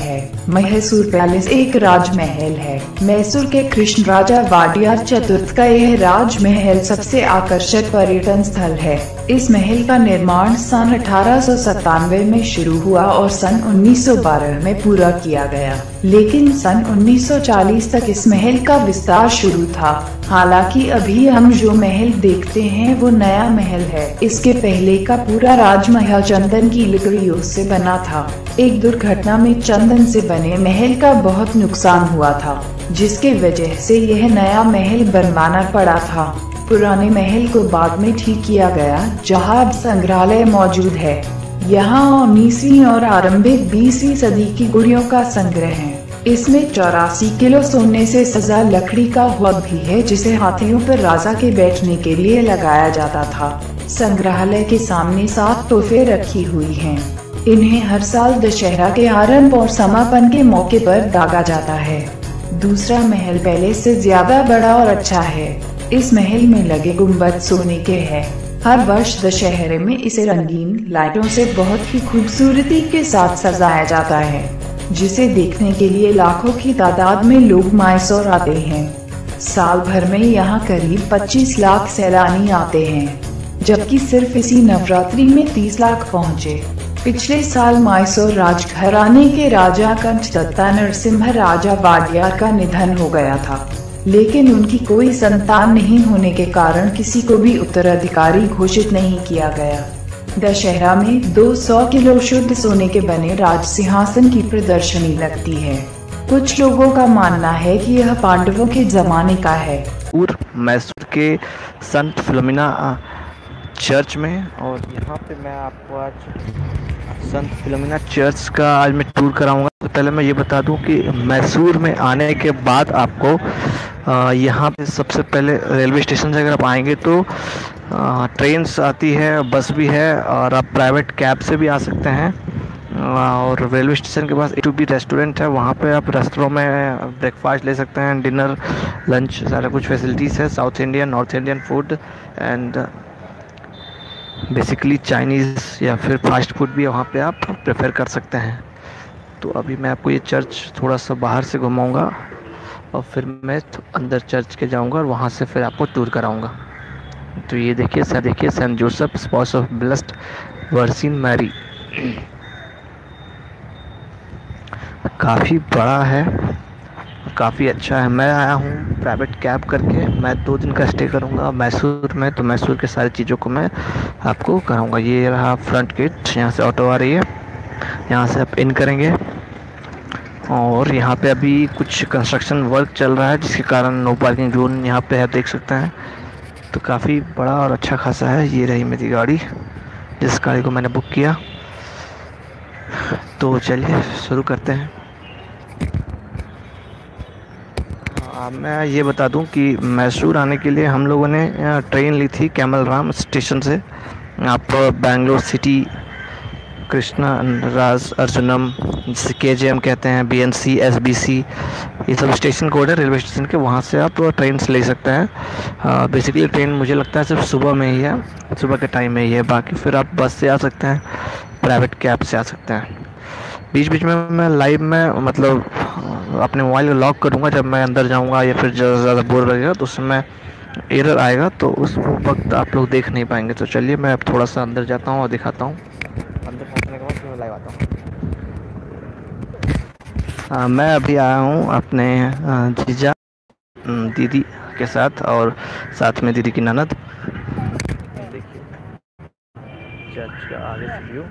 मैसूर पैलेस एक राजमहल है। मैसूर के कृष्ण राजा वाडियार चतुर्थ का यह राजमहल सबसे आकर्षक पर्यटन स्थल है। इस महल का निर्माण सन 1897 में शुरू हुआ और सन 1912 में पूरा किया गया, लेकिन सन 1940 तक इस महल का विस्तार शुरू था। हालांकि अभी हम जो महल देखते हैं वो नया महल है। इसके पहले का पूरा राजमहल चंदन की लकड़ियों से बना था। एक दुर्घटना में चंदन से बने महल का बहुत नुकसान हुआ था, जिसके वजह से यह नया महल बनवाना पड़ा था। पुराने महल को बाद में ठीक किया गया, जहां अब संग्रहालय मौजूद है। यहाँ 19वीं और आरंभिक 20वीं सदी की गुड़ियों का संग्रह है। इसमें 84 किलो सोने से सजा लकड़ी का हौद भी है, जिसे हाथियों पर राजा के बैठने के लिए लगाया जाता था। संग्रहालय के सामने 7 तोहफे रखी हुई हैं। इन्हें हर साल दशहरा के आरंभ और समापन के मौके पर दागा जाता है। दूसरा महल पहले से ज्यादा बड़ा और अच्छा है। इस महल में लगे गुम्बद सोने के हैं। हर वर्ष दशहरे में इसे रंगीन लाइटों से बहुत ही खूबसूरती के साथ सजाया जाता है, जिसे देखने के लिए लाखों की तादाद में लोग मैसूर आते हैं। साल भर में यहाँ करीब 25 लाख सैलानी आते हैं, जबकि सिर्फ इसी नवरात्रि में 30 लाख पहुँचे। पिछले साल मैसूर राजघराने के राजा कंचदत्ता नरसिम्हा राजा वाडियार का निधन हो गया था, लेकिन उनकी कोई संतान नहीं होने के कारण किसी को भी उत्तराधिकारी घोषित नहीं किया गया। दशहरा में 200 किलो शुद्ध सोने के बने राज सिंहासन की प्रदर्शनी लगती है। कुछ लोगों का मानना है कि यह पांडवों के जमाने का है। मैसूर के संत फिलोमिना चर्च में, और यहाँ पे मैं आपको आज संत फिलोमिना चर्च का आज मैं टूर कराऊंगा। तो पहले मैं ये बता दूं कि मैसूर में आने के बाद आपको यहाँ पे सबसे पहले रेलवे स्टेशन से अगर आप आएंगे तो ट्रेन्स आती है, बस भी है, और आप प्राइवेट कैब से भी आ सकते हैं। और रेलवे स्टेशन के पास A2B रेस्टोरेंट है, वहाँ पे आप रेस्टोरेंट में ब्रेकफास्ट ले सकते हैं, डिनर, लंच, सारा कुछ फैसिलिटीज़ है। South Indian, North Indian food and basically Chinese या फिर फास्ट फूड भी वहाँ पे आप प्रेफर कर सकते हैं। तो अभी मैं आपको ये चर्च थोड़ा सा बाहर से घुमाऊंगा और फिर मैं अंदर चर्च के जाऊंगा और वहाँ से फिर आपको टूर कराऊंगा। तो ये देखिए Saint Joseph spouse of Blessed Virgin Mary, काफ़ी बड़ा है, काफ़ी अच्छा है। मैं आया हूँ प्राइवेट कैब करके। मैं 2 दिन का स्टे करूँगा मैसूर में, तो मैसूर के सारी चीज़ों को मैं आपको कराऊँगा। ये रहा फ्रंट गेट, यहाँ से ऑटो आ रही है, यहाँ से आप इन करेंगे। और यहाँ पे अभी कुछ कंस्ट्रक्शन वर्क चल रहा है, जिसके कारण नो पार्किंग जोन यहाँ पे है, देख सकते हैं। तो काफ़ी बड़ा और अच्छा खासा है। ये रही मेरी गाड़ी, जिस गाड़ी को मैंने बुक किया। तो चलिए शुरू करते हैं। मैं ये बता दूं कि मैसूर आने के लिए हम लोगों ने ट्रेन ली थी कैमल राम स्टेशन से। आप बेंगलोर सिटी, कृष्णा राज अर्जुनम, जिसे KJM कहते हैं, BNC, SBC, ये सब स्टेशन कोड है रेलवे स्टेशन के। वहाँ से आप ट्रेन से ले सकते हैं। बेसिकली ट्रेन मुझे लगता है सिर्फ सुबह में ही है, सुबह के टाइम में ही है। बाकी फिर आप बस से आ सकते हैं, प्राइवेट कैब से आ सकते हैं। बीच बीच में मैं लाइव में मतलब अपने मोबाइल को लॉक करूँगा जब मैं अंदर जाऊँगा, या फिर ज़्यादा बोर लगेगा तो उसमें एरर आएगा, तो उस वक्त आप लोग देख नहीं पाएंगे। तो चलिए मैं अब थोड़ा सा अंदर जाता हूँ और दिखाता हूँ। अंदर पहुँचने के बाद फिर लाइव आता हूँ। मैं अभी आया हूँ अपने जीजा दीदी के साथ, और साथ में दीदी की ननद। देखिए चर्च का आगे से व्यू।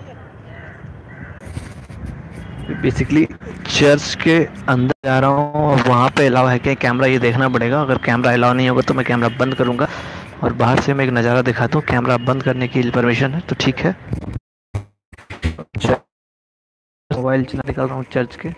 बेसिकली चर्च के अंदर जा रहा हूँ और वहाँ पे अलाउ है कि कैमरा, ये देखना पड़ेगा। अगर कैमरा अलाउ नहीं होगा तो मैं कैमरा बंद करूँगा। और बाहर से मैं एक नज़ारा दिखाता हूँ। कैमरा बंद करने की परमिशन है तो ठीक है। मोबाइल चला निकाल रहा हूँ चर्च के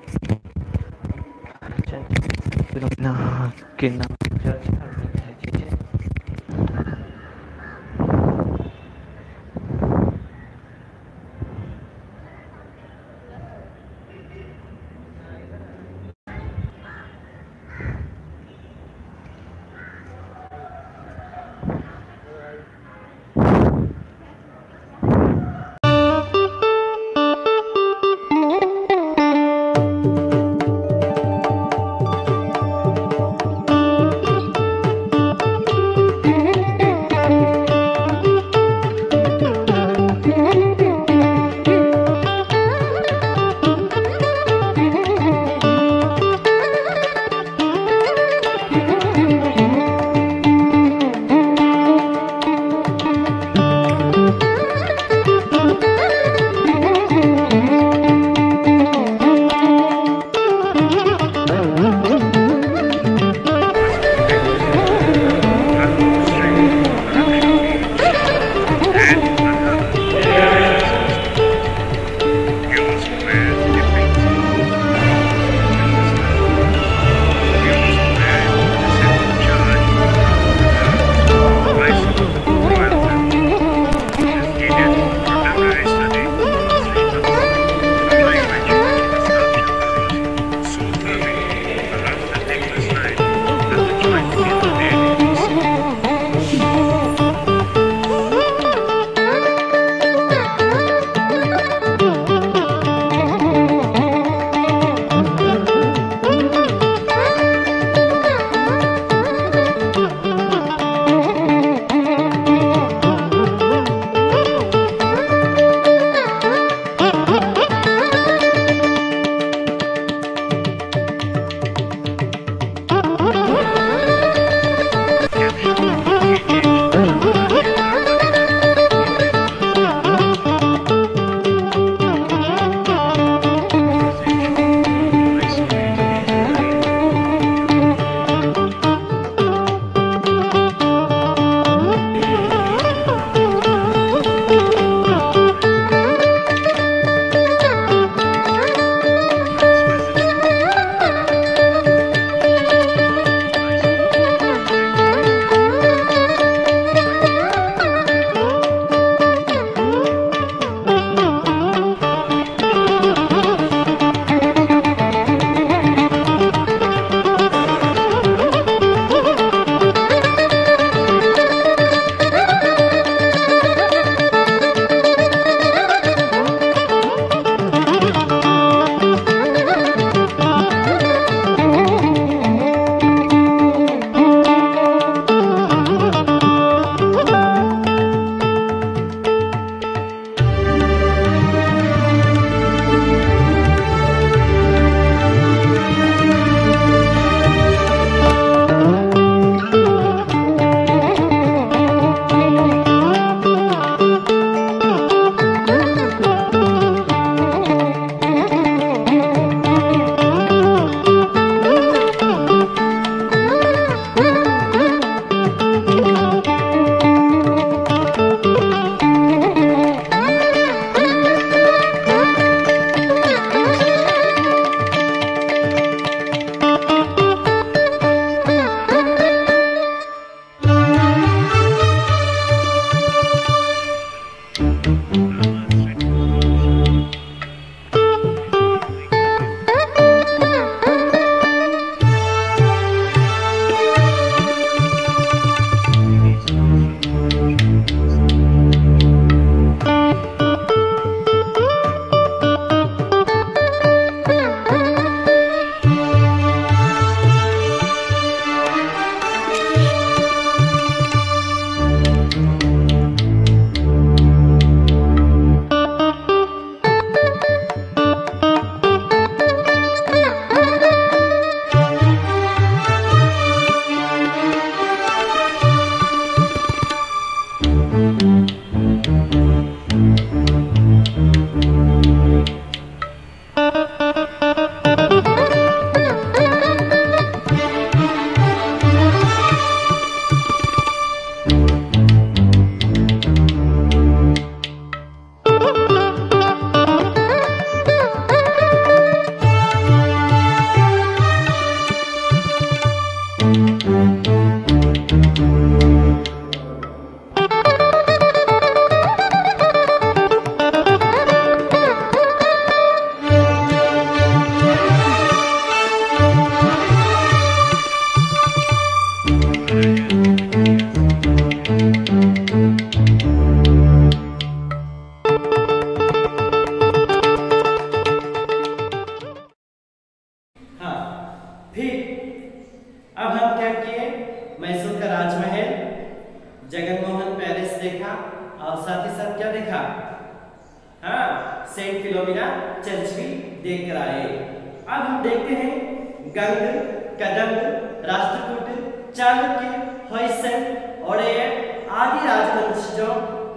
क्या किए? मैसूर का राजमहल, जगनमोहन पैलेस देखा और साथ ही साथ क्या देखा? हाँ, सेंट फिलोमिना चर्च भी देख कर आए। अब हम देखते हैं गंग, कदंब, राष्ट्रकूट, चालुक्य, होयसल, ओडेयर आदि राजवंशजों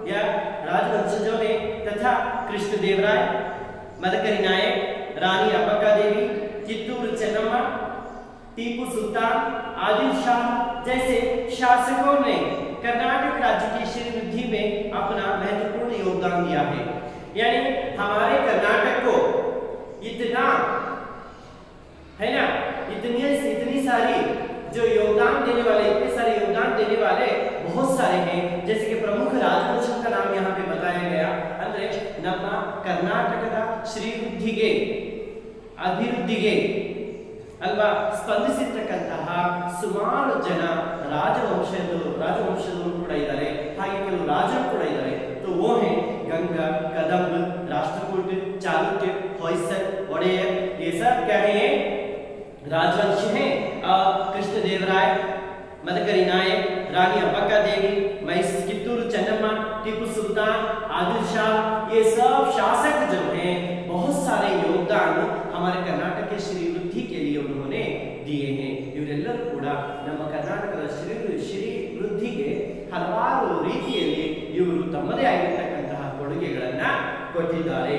ने तथा कृष्णदेवराय, मदकरी नायक, रानी अब्बक्का देवी, चित्तूर चेन्नम्मा, टीपू सुल्तान, आदिल शाह जैसे शासकों ने कर्नाटक राज्य की श्रीवृद्धि में अपना महत्वपूर्ण योगदान दिया है। यानी हमारे कर्नाटक को इतना है ना, इतनी सारी जो योगदान देने वाले, इतने सारे योगदान देने वाले बहुत सारे हैं। जैसे कि प्रमुख राजवंशों का नाम यहाँ पे बताया गया ಅಂದ್ರೆ ನಮ್ಮ ಕರ್ನಾಟಕದ ಶ್ರೀವೃದ್ಧಿಗೆ ಅಭಿವೃದ್ಧಿಗೆ ಅಲ್ವಾ ಸ್ಪಂದಿಸಿರ್ತಕ್ಕಂತಹ ಸುಮಾರು ಜನ ರಾಜವಂಶದವರು ಕೂಡ ಇದ್ದಾರೆ, ಹಾಗೆ ಕೆಲವು ರಾಜರು ಕೂಡ ಇದ್ದಾರೆ। तो वो है गंगा, कदंब, राष्ट्रकूट, चालुक्य, होयसल, ओडेयर, ये सब क्या है? राजवंश हैं। कृष्णदेवराय, मदकरी नायक, रानी अब्बक्का देवी, कित्तूर चेन्नम्मा, टीपू सुल्तान, आदिल शाह, ये सब शासक जो हैं बहुत सारे योगदान हमारे कर्नाटक के श्रीवृद्धि के लिए उन्होंने दिए हैं। ಇವರೆಲ್ಲರೂ ಕೂಡ ನಮ್ಮ ಕರ್ನಾಟಕದ ಶ್ರೀವೃದ್ಧಿಗೆ ಹಲವಾರು ರೀತಿಯಲ್ಲಿ ಇವರು ತಮ್ಮದೇ ಆಗಿರತಕ್ಕಂತಹ ಕೊಡುಗೆಗಳನ್ನು ಕೊಟ್ಟಿದ್ದಾರೆ।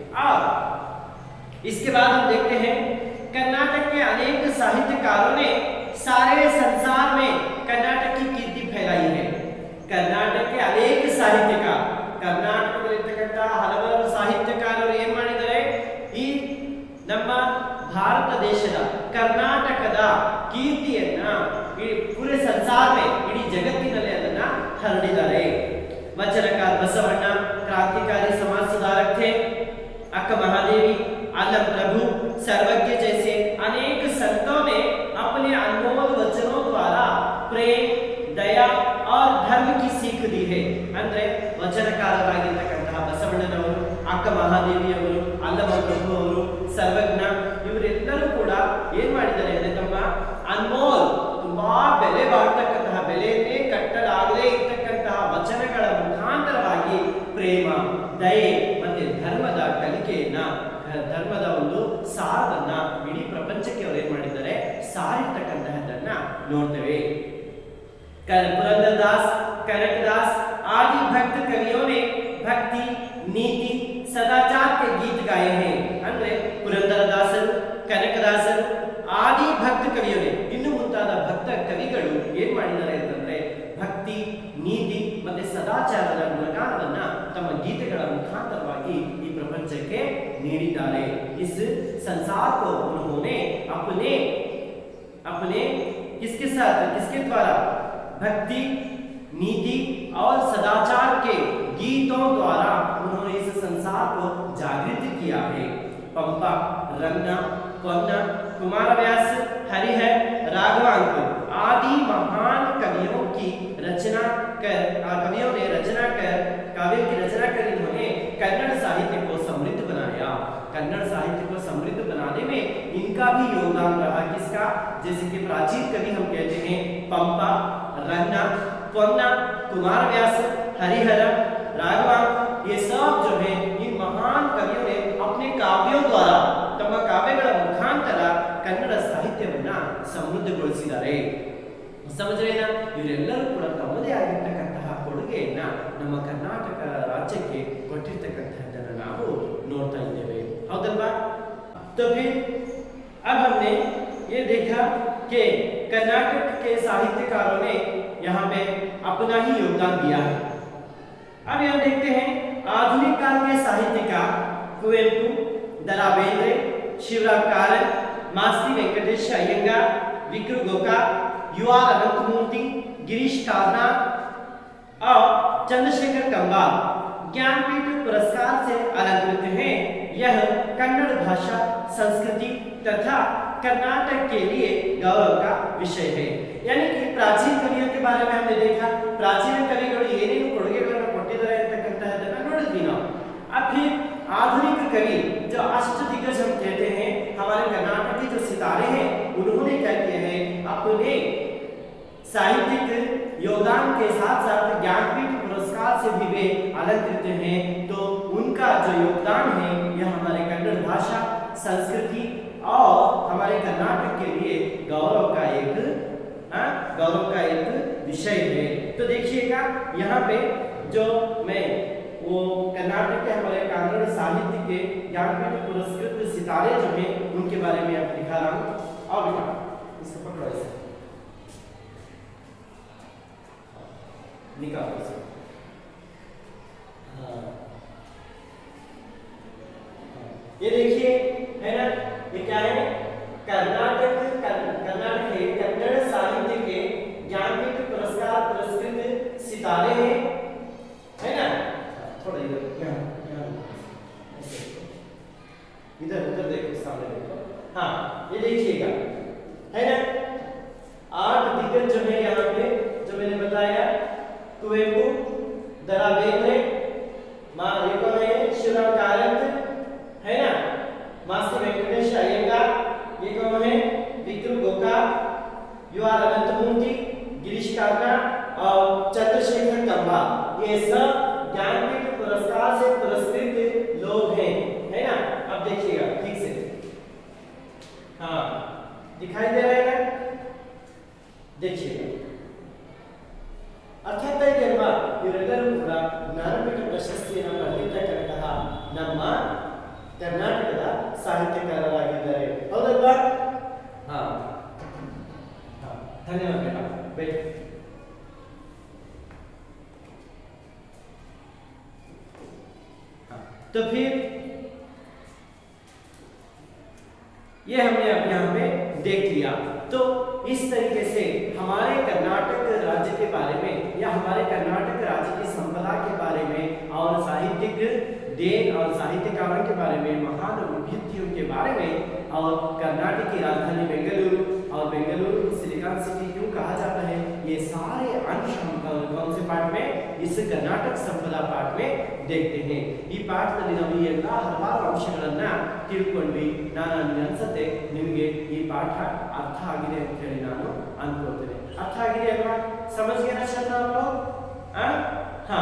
इसके बाद हम देखते हैं कर्नाटक के अनेक साहित्यकारों ने सारे संसार में कर्नाटक की कीर्ति फैलाई है। कर्नाटक के अनेक साहित्यकार, कर्नाटकದಲ್ಲಿರತಕ್ಕಂತಹ ಹಲವಾರು ಸಾಹಿತ್ಯಕಾರರು ಏನು ಮಾಡಿದ್ದಾರೆ? ಈ ನಮ್ಮ ಭಾರತ ದೇಶದ ಕರ್ನಾಟಕದ ಕೀರ್ತಿಯನ್ನ पूरे संसार में इडी जगತ್ತಿನಲ್ಲಿ ಅದನ್ನ ಹರಡಿದ್ದಾರೆ। वचनकार बसवಣ್ಣ क्रांतिकारी समाज सुधारक थे। अक्का महादेवी, आलम प्रभु, सर्वज्ञ जैसे अनेक संतों ने अपने अनमोल वचनों द्वारा प्रेम, दया और धर्म की सीख दी है। ಅಂದ್ರೆ ವಚನಕಾರರಾಗಿರತಕ್ಕಂತಹ ಬಸವಣ್ಣನವರು, ಅಕ್ಕ ಮಹಾದೇವಿಯವರು, ಅಲ್ಲಮ ಪ್ರಭು ಅವರು, ಸರ್ವಜ್ಞ ಇವರೆಲ್ಲರೂ ಕೂಡ ಏನು ಮಾಡಿದ್ದಾರೆ ಅಂದ್ರೆ ತಮ್ಮ ಅನ್ಮೋಲ್ ತುಂಬಾ ಬೆಲೆ ಬಾಳ್ತಕ್ಕಂತಹ, ಬೆಲೆಯನ್ನೇ ಕಟ್ಟಲಾಗದೇ ಇರತಕ್ಕಂತಹ ವಚನಗಳ ಮುಖಾಂತರವಾಗಿ ಪ್ರೇಮ, ದಯೆ ಮತ್ತೆ ಧರ್ಮದ ಕಲಿಕೆಯನ್ನ, ಧರ್ಮದ ಒಂದು ಸಾರವನ್ನ ಇಡೀ ಪ್ರಪಂಚಕ್ಕೆ ಅವರು ಏನ್ ಮಾಡಿದ್ದಾರೆ? ಸಾರಿರ್ತಕ್ಕಂತಹದನ್ನ ನೋಡ್ತೇವೆ। पुरंदरदास, कनकदास आदि भक्त कवियों ने भक्ति, नीति, सदाचार के गीत गाए हैं। ಅಂದ್ರೆ ಪುರಂದರದಾಸರು, ಕನಕದಾಸರು ಆದಿ ಭಕ್ತ ಕವಿಯರು, ಇನ್ನು ಮುಂತಾದ ಭಕ್ತ ಕವಿಗಳು ಏನ್ ಮಾಡಿದ್ದಾರೆ ಅಂತಂದ್ರೆ ಭಕ್ತಿ, ನೀತಿ ಮತ್ತೆ ಸದಾಚಾರದ ಗುಣಗಾನವನ್ನ ತಮ್ಮ ಗೀತೆಗಳ ಮುಖಾಂತರವಾಗಿ ಈ ಪ್ರಪಂಚಕ್ಕೆ ನೀಡಿದ್ದಾರೆ। इस संसार को उन्होंने अपने किसके द्वारा? भक्ति, नीति और सदाचार के गीतों द्वारा उन्होंने इस संसार को जागृत किया है। पंपा, रंगना, पोन्ना, कुमारव्यास, हरिहर, राघवांक आदि महान कवियों की रचना कर काव्य की रचना कर इन्होंने कन्नड़ साहित्य को समृद्ध बनाया। कन्नड़ साहित्य को समृद्ध बनाने में इनका भी योगदान रहा। किसका? जैसे कि प्राचीन कवि हम कहते हैं पंपा, रंगना, पोन्ना, कुमारव्यास, हरिहर, राघवांक, ये सब जो है इन महान कवियों ने अपने काव्यों द्वारा तಮ್ಮ ಕಾವ್ಯಗಳ ಮುಖಾಂತರ ಕನ್ನಡ ಸಾಹಿತ್ಯವನ್ನ ಸಮೃದ್ಧಗೊಳಿಸಿದ್ದಾರೆ। ಸಮಜ್ರೇನಾ? ಇವರೆಲ್ಲರೂ ಕೂಡ ತಮ್ಮದೇ ಆಗಿರತಕ್ಕಂತಹ ಕೊಡುಗೆಯನ್ನ ನಮ್ಮ ಕರ್ನಾಟಕ ರಾಜ್ಯಕ್ಕೆ ಕೊಟ್ಟಿರ್ತಕ್ಕಂತಹದನ್ನ ನಾವು ನೋಡ್ತಾ ಇದ್ದೇವೆ, ಹೌದಲ್ವಾ? तो फिर अब हमने ये देखा कि कर्नाटक के साहित्यकारों ने यहाँ पे अपना ही योगदान दिया है। अब यहाँ देखते हैं आधुनिक काल के साहित्यकार कुवेंपु, दरा बेंद्रे, शिवराम कारंत, मास्ती वेंकटेश अय्यंगार, विक्रु गोका, युवा अनंतमूर्ति, गिरीश कार्नाड और चंद्रशेखर कंबाल ज्ञानपीठ पुरस्कार से अलंकृत हैं। यह कन्नड़ भाषा, संस्कृति तथा कर्नाटक के लिए गौरव का विषय है। यानी कि प्राचीन कवियों के बारे में हमने देखा, प्राचीन कविಗಳು ಏನೇನು ಕೊಡುಗೆಗಳನ್ನು ಕೊಟ್ಟಿದ್ದಾರೆ ಅಂತಕ್ಕಂತಹದನ್ನ ನೋಡಿದ್ವಿ ನಾವು। अब फिर आधुनिक कवि जो अष्टदिग्गज हम कहते हैं, हमारे कर्नाटक के जो सितारे हैं, उन्होंने क्या किया है? अपने साहित्यिक योगदान के साथ साथ ज्ञानपीठ पुरस्कार से भी वे अलंकृत हैं। तो उनका जो योगदान है यह हमारे कन्नड़ भाषा, संस्कृति और हमारे कर्नाटक के लिए गौरव का एक विषय है। तो देखिएगा यहाँ पे जो मैं वो कर्नाटक के हमारे कन्नड़ साहित्य के ज्ञानपीठ पुरस्कृत सितारे जो हैं उनके बारे में आप दिखा रहा हूँ। और बेटा इसको पकड़ो, ऐसे निकालो इसे। ये देखिए है ना, ये क्या है, कर्नाटक के कन्नड़ साहित्य के ज्ञानपीठ पुरस्कार पुरस्कृत सितारे हैं, है ना। थोड़ा इधर उधर देखो, सामने देखो। हाँ ये देखिएगा है ना, 8 दिग्गज जो है यहाँ पे जो मैंने बताया, कुवेंपु, दरा बेंद्रे, ये कौन है, शिवराम कारंत, है ना, मास्टर वेंकटेश अय्यंगार, ये कौन है, विक्रम गोका, युआर अनंतमूर्ति, गिरीश कार्नाड और चंद्रशेखर कंबा, ये सब ज्ञानपीठ पुरस्कार से पुरस्कृत लोग हैं, है ना। अब देखिएगा ठीक से, हाँ दिखाई दे रहा है ना, देखिएगा। ಅರ್ಥಾತ್ಮಕ ಇವರೆಲ್ಲರೂ ಕೂಡ ಜ್ಞಾನಪೀಠ ಪ್ರಶಸ್ತಿಯನ್ನು ಪಡೆದಿರ್ತಕ್ಕಂತಹ ನಮ್ಮ ಕರ್ನಾಟಕದ ಸಾಹಿತ್ಯಕಾರರಾಗಿದ್ದಾರೆ, ಹೌದಲ್ವಾ? ಹಾ धन्यवाद बेटा, बैठ। तो फिर ये हमने अब यहाँ पे देख लिया। तो इस तरीके से हमारे कर्नाटक राज्य के बारे में या हमारे कर्नाटक राज्य की संपदा के बारे में और साहित्यिक देन और साहित्यकारों के बारे में, महान विभूतियों के बारे में, और कर्नाटक की राजधानी बेंगलुरु और बेंगलुरु को सिलिकॉन सिटी क्यों कहा जाता है, ये सारे अंश हम कौन से पाठ में, इस कर्नाटक संपदा पाठ में देखते हैं। ಈ ಪಾಠದಲ್ಲಿ ನಾವು ಈ ಎಲ್ಲ ಹಲವಾರು ಅಂಶಗಳನ್ನ ತಿಳ್ಕೊಂಡ್ವಿ। ನಾನು ಅನ್ಸುತ್ತೆ ನಿಮಗೆ ಈ ಪಾಠ ಅರ್ಥ ಆಗಿದೆ ಅಂತ ಹೇಳಿ ನಾನು ಅನ್ಕೊಳ್ತೇನೆ। ಅರ್ಥ ಆಗಿದೆ ಅಲ್ವಾ? समझ गए ना शब्द आप लोग? हाँ।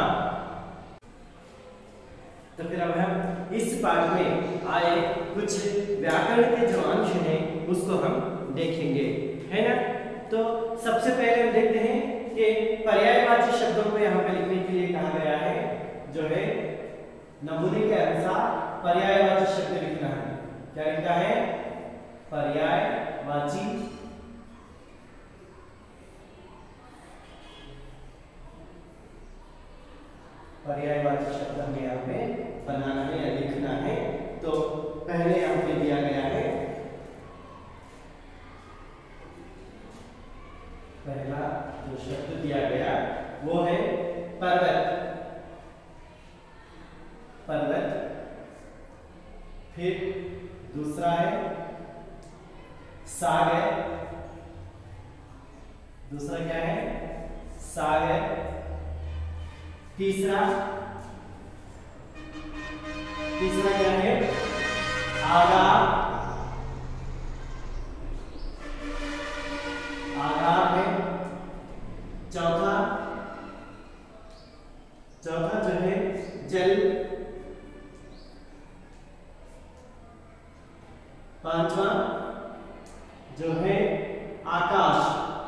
तो फिर अब हम इस पाठ में आए कुछ व्याकरण के जो अंश हैं उसको हम देखेंगे, है ना। तो सबसे पहले हम देखते हैं कि पर्यायवाची शब्दों को यहाँ पे लिखने के लिए कहा गया है, जो है नमूने के अनुसार पर्यायवाची शब्द लिखना है। क्या लिखा है? पर्यायवाची पर्यायवाची शब्द हमें यहाँ पे बनाना है या लिखना है। तो पहले यहाँ पे दिया गया है, पहला जो शब्द दिया गया वो है पर्वत, पर्वत। फिर दूसरा है सागर, दूसरा क्या है? सागर। तीसरा क्या है? आगार, आगार है। चौथा जो है जल। पांचवा जो है आकाश।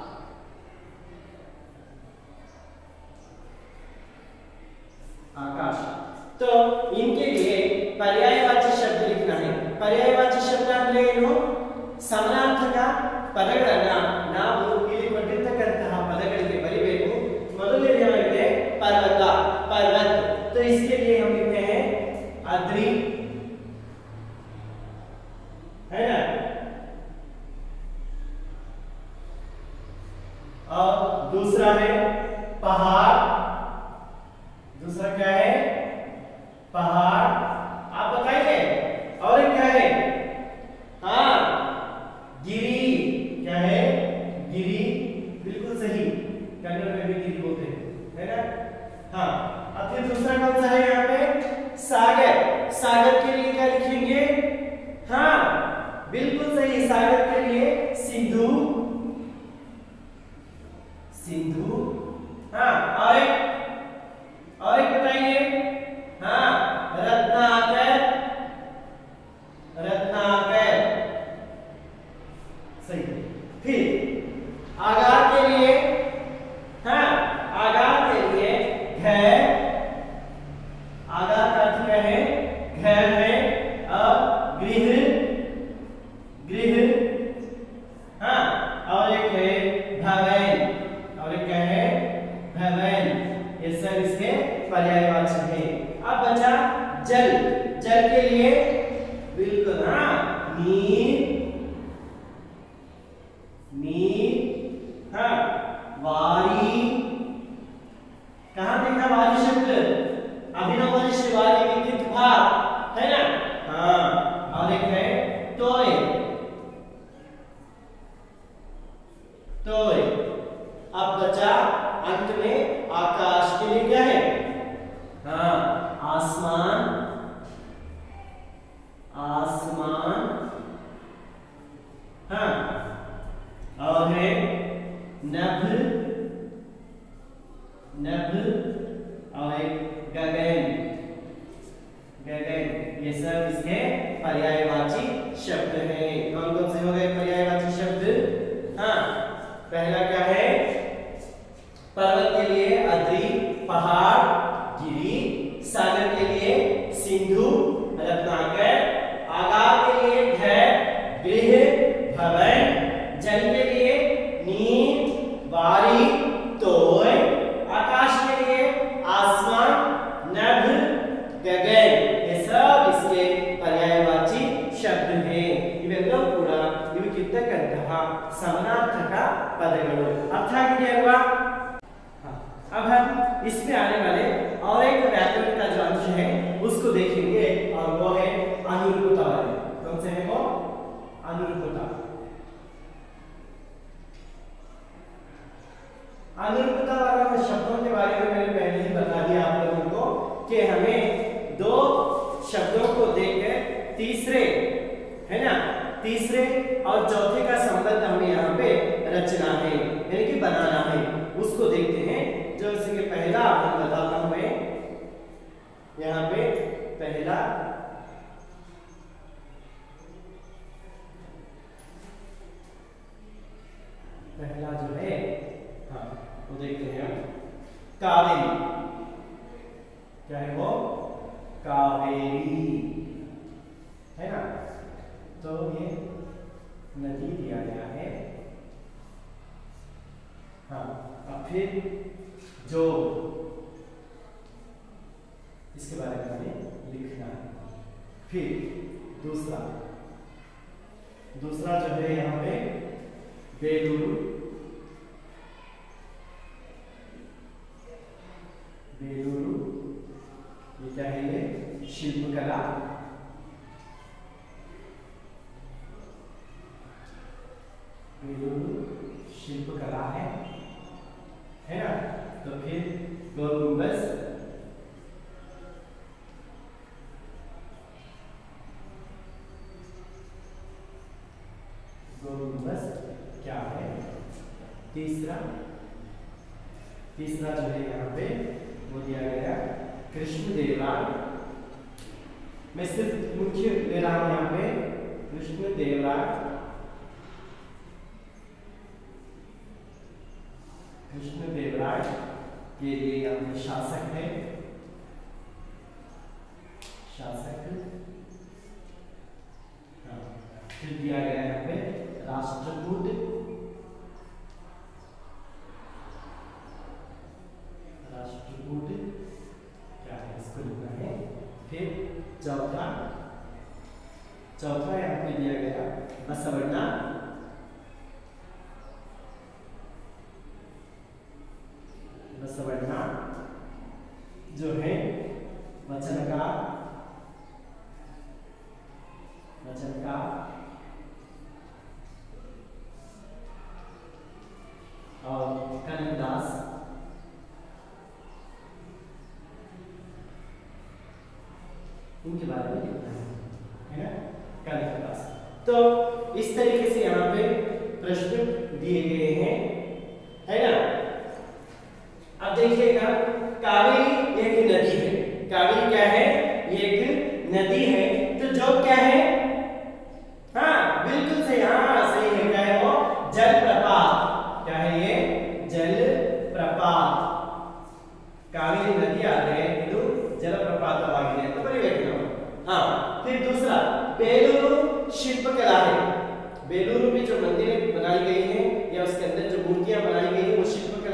आकाश। तो इनके लिए पर्यायवाची शब्द लिखना है। पर्यायवाची शब्द ಅಂದ್ರೆ ಏನು? ಸಮಾನಾರ್ಥಕ ಪದಗಳನ್ನ ನಾವು ಇಲ್ಲಿ ಕೊಟ್ಟಿರ್ತಕ್ಕಂತಹ ಪದಗಳಿಗೆ ಬರಿಬೇಕು। ಮೊದಲನೇದಾಗಿದೆ पर्वत, पर्वत। तो इसके लिए हम लिखते हैं अद्रि, है ना। और दूसरा है पहाड़। दूसरा क्या है? पहाड़। आप बताइए। और क्या है? हाँ, गिरी। क्या है? गिरी। बिल्कुल सही, कन्नड़ में भी गिरी बोलते हैं, है ना। हाँ, अब फिर दूसरा कौन सा है यहाँ पे? सागर। सागर के लिए क्या लिखेंगे? हाँ बिल्कुल सही, सागर के लिए सिंधु, सिंधु। हाँ, और एक बताइए। हाँ, रत्नाकर। सही। फिर आगार के लिए, हाँ, आगार के लिए घर। आगार का अर्थ क्या है? घर है। और गृह। हाँ, और एक है भवन। और एक क्या है? भवन। ये सब इसके पर्यायवाची है। अब बचा जल। जल के लिए बिल्कुल, हाँ, नीर। हाँ, वारी। कहाँ देखा वारी शब्द? अभिनव वरिष्ठ वारी विद्युत भार, है ना? हाँ, और एक है तोय। अब बचा अंत में आकाश के लिए क्या है? हाँ, आसमान। हाँ, और है नभ। और एक गगन। ये सब इसके पर्यायवाची शब्द हैं। कौन कौन से हो गए पर्यायवाची शब्द? हाँ, पहला क्या है? पर्वत के लिए अद्रि, पहाड़, गिरी। सागर के लिए सिंधु, रत्नाकर। आगार के लिए घर, गृह, भवन। जल के लिए नीर, वारी, तोय। आकाश के लिए आसमान, नभ, गगन। ये सब इसके पर्यायवाची शब्द हैं। इवेल्लो ಕೂಡ ಇವಿಗಿರ್ತಕ್ಕಂತಹ समानार्थಕ पदಗಳು। अर्थ आगे हुआ? अब हम इसमें आने वाले और एक व्याकरण का जो अंश है उसको देखेंगे, और वो है अनुरूपता वाले। कौन से है वो? अनुरूपता। अनुरूपता वाले शब्दों के बारे में मैंने पहले ही बता दिया आप लोगों को कि हमें दो शब्दों को देखकर तीसरे, है ना, तीसरे और चौथे का संबंध हमें यहाँ पे रचना है, यानी कि बनाना है। उसको देखते हैं। जैसे कि पहला आपको बताता हूं मैं, यहाँ पे पहला जो है, हाँ, वो देखते हैं हम। कावेरी। क्या है वो? कावेरी, है ना? तो ये नदी दिया गया है। हाँ, अब फिर जो इसके बारे में हमें लिखना है। फिर दूसरा जो है यहाँ पे बेलूरू। ये क्या है? ये शिल्पकला। बेलूरू शिल्पकला है ना? तो फिर गोल गुंबज। क्या है? तीसरा जो है यहाँ पे वो दिया गया कृष्णदेवराय। मैं सिर्फ मुख्य ले रहा हूं यहाँ पे कृष्णदेवराय। के लिए यहाँ पे शासक है। फिर दिया गया है यहाँ पे राष्ट्रकूट। क्या है? इसको लिखना है। फिर चौथा यहाँ पे दिया गया बसवण्णा। जो है वचनकार। और कनकदास। इनके बारे में लिखना है ना, कनकदास। तो इस तरीके से यहाँ पे प्रश्न दिए गए हैं, है ना।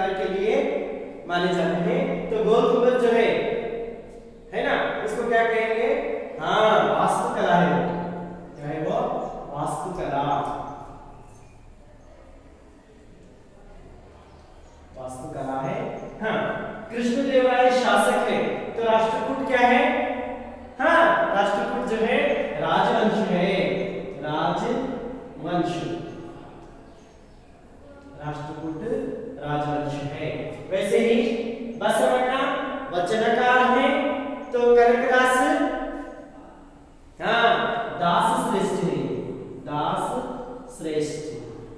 शिल्पकार के लिए माने जाते हैं। तो गोल गुंबद जो है ना, इसको क्या कहेंगे? हाँ, वास्तुकला है। क्या है वो? वास्तुकला। वास्तुकला है। हाँ, कृष्णदेवराय शासक है, तो राष्ट्रकूट क्या है? हाँ, राष्ट्रकूट जो है राजवंश है। राजवंश, राष्ट्रकूट राजवंश है। वैसे ही बसवण्ण वचनकार है, तो कनकदास हाँ दास श्रेष्ठ है। दास श्रेष्ठ,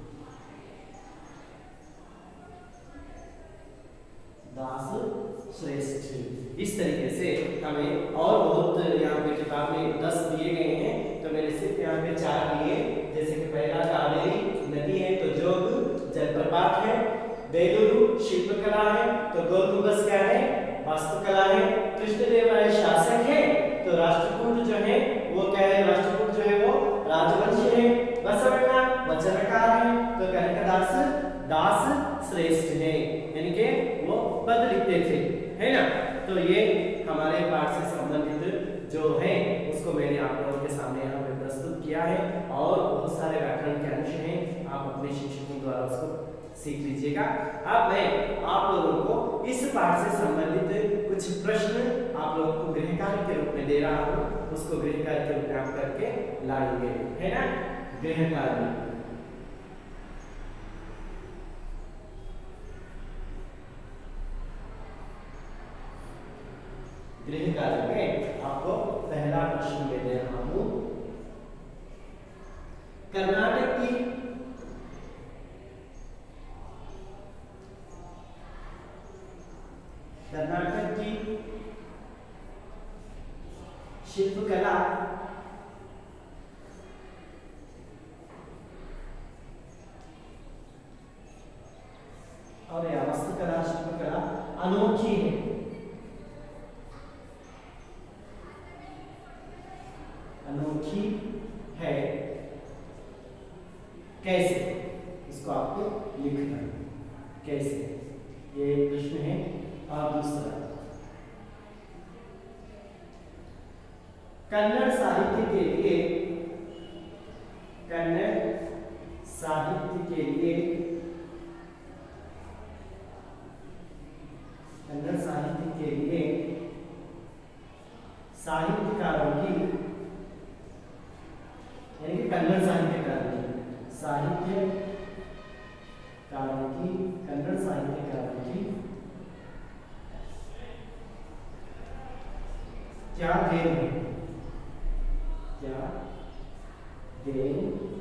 दास श्रेष्ठ। इस तरीके से हमें और बहुत यहाँ पे किताब में 10 दिए गए हैं, तो मैंने सिर्फ यहाँ पे 4 लिए। जैसे कि पहला कावेरी नदी है, तो जोग जलप्रपात है। बेलूरू शिल्पकला है, तो गोल गुंबद क्या है? वास्तुकला है। कृष्णदेवराय शासक है, तो राष्ट्रकूट जो है वो क्या है? राष्ट्रकूट जो है वो राजवंश है। बसवण्ण वचनकार है, तो कनकदास दास श्रेष्ठ है, यानी कि वो पद लिखते थे, है ना। तो ये हमारे पाठ से संबंधित जो है उसको मैंने आप लोगों के सामने यहाँ पे प्रस्तुत किया है, और बहुत सारे व्याकरण के अंश हैं, आप अपने शिक्षकों द्वारा उसको सीख लीजिएगा। अब मैं आप लोगों को इस पाठ से संबंधित कुछ प्रश्न आप लोगों को गृह कार्य के रूप में दे रहा हूँ, उसको गृह कार्य के रूप में आप करके लाएंगे, है ना। गृह कार्य, गृह कार्य में आपको पहला प्रश्न मैं दे रहा हूं। कर्नाटक की शिल्पकला और वास्तुकला शिल्पकला अनोखी है। अनोखी है कैसे? इसको आपको लिखना है कैसे, ये प्रश्न है। और दूसरा, कन्नड़ साहित्य के लिए, कन्नड़ साहित्य के लिए, कन्नड़ साहित्य के लिए साहित्यकारों की, यानी कि कन्नड़ साहित्यकारों की, साहित्यकारों की, कन्नड़ साहित्यकारों की क्या देन है? क्या देन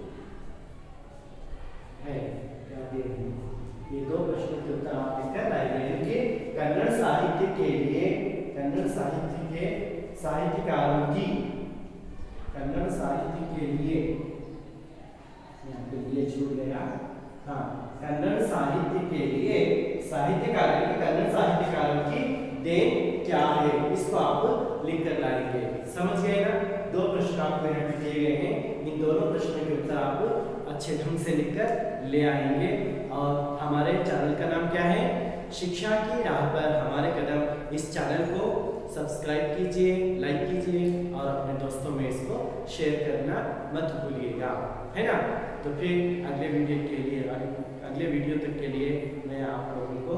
है? क्या देन है? ये दो प्रश्नों के उत्तर आप लिखकर लाएंगे, यानी कि कन्नड़ साहित्य के लिए, कन्नड़ साहित्य के साहित्यकारों की, कन्नड़ साहित्य के लिए, यहाँ पे ये छूट गया, हाँ, कन्नड़ साहित्य के लिए साहित्यकारों की, कन्नड़ साहित्यकारों की देन क्या है? इसको आप लिख कर लाएंगे। समझ गए ना? दो प्रश्न आपको यहाँ पे दिए गए हैं, इन दोनों प्रश्नों के उत्तर आप अच्छे ढंग से लिखकर ले आएंगे। और हमारे चैनल का नाम क्या है? शिक्षा की राह पर हमारे कदम। इस चैनल को सब्सक्राइब कीजिए, लाइक कीजिए और अपने दोस्तों में इसको शेयर करना मत भूलिएगा, है ना। तो फिर अगले वीडियो तक के लिए मैं आप लोगों को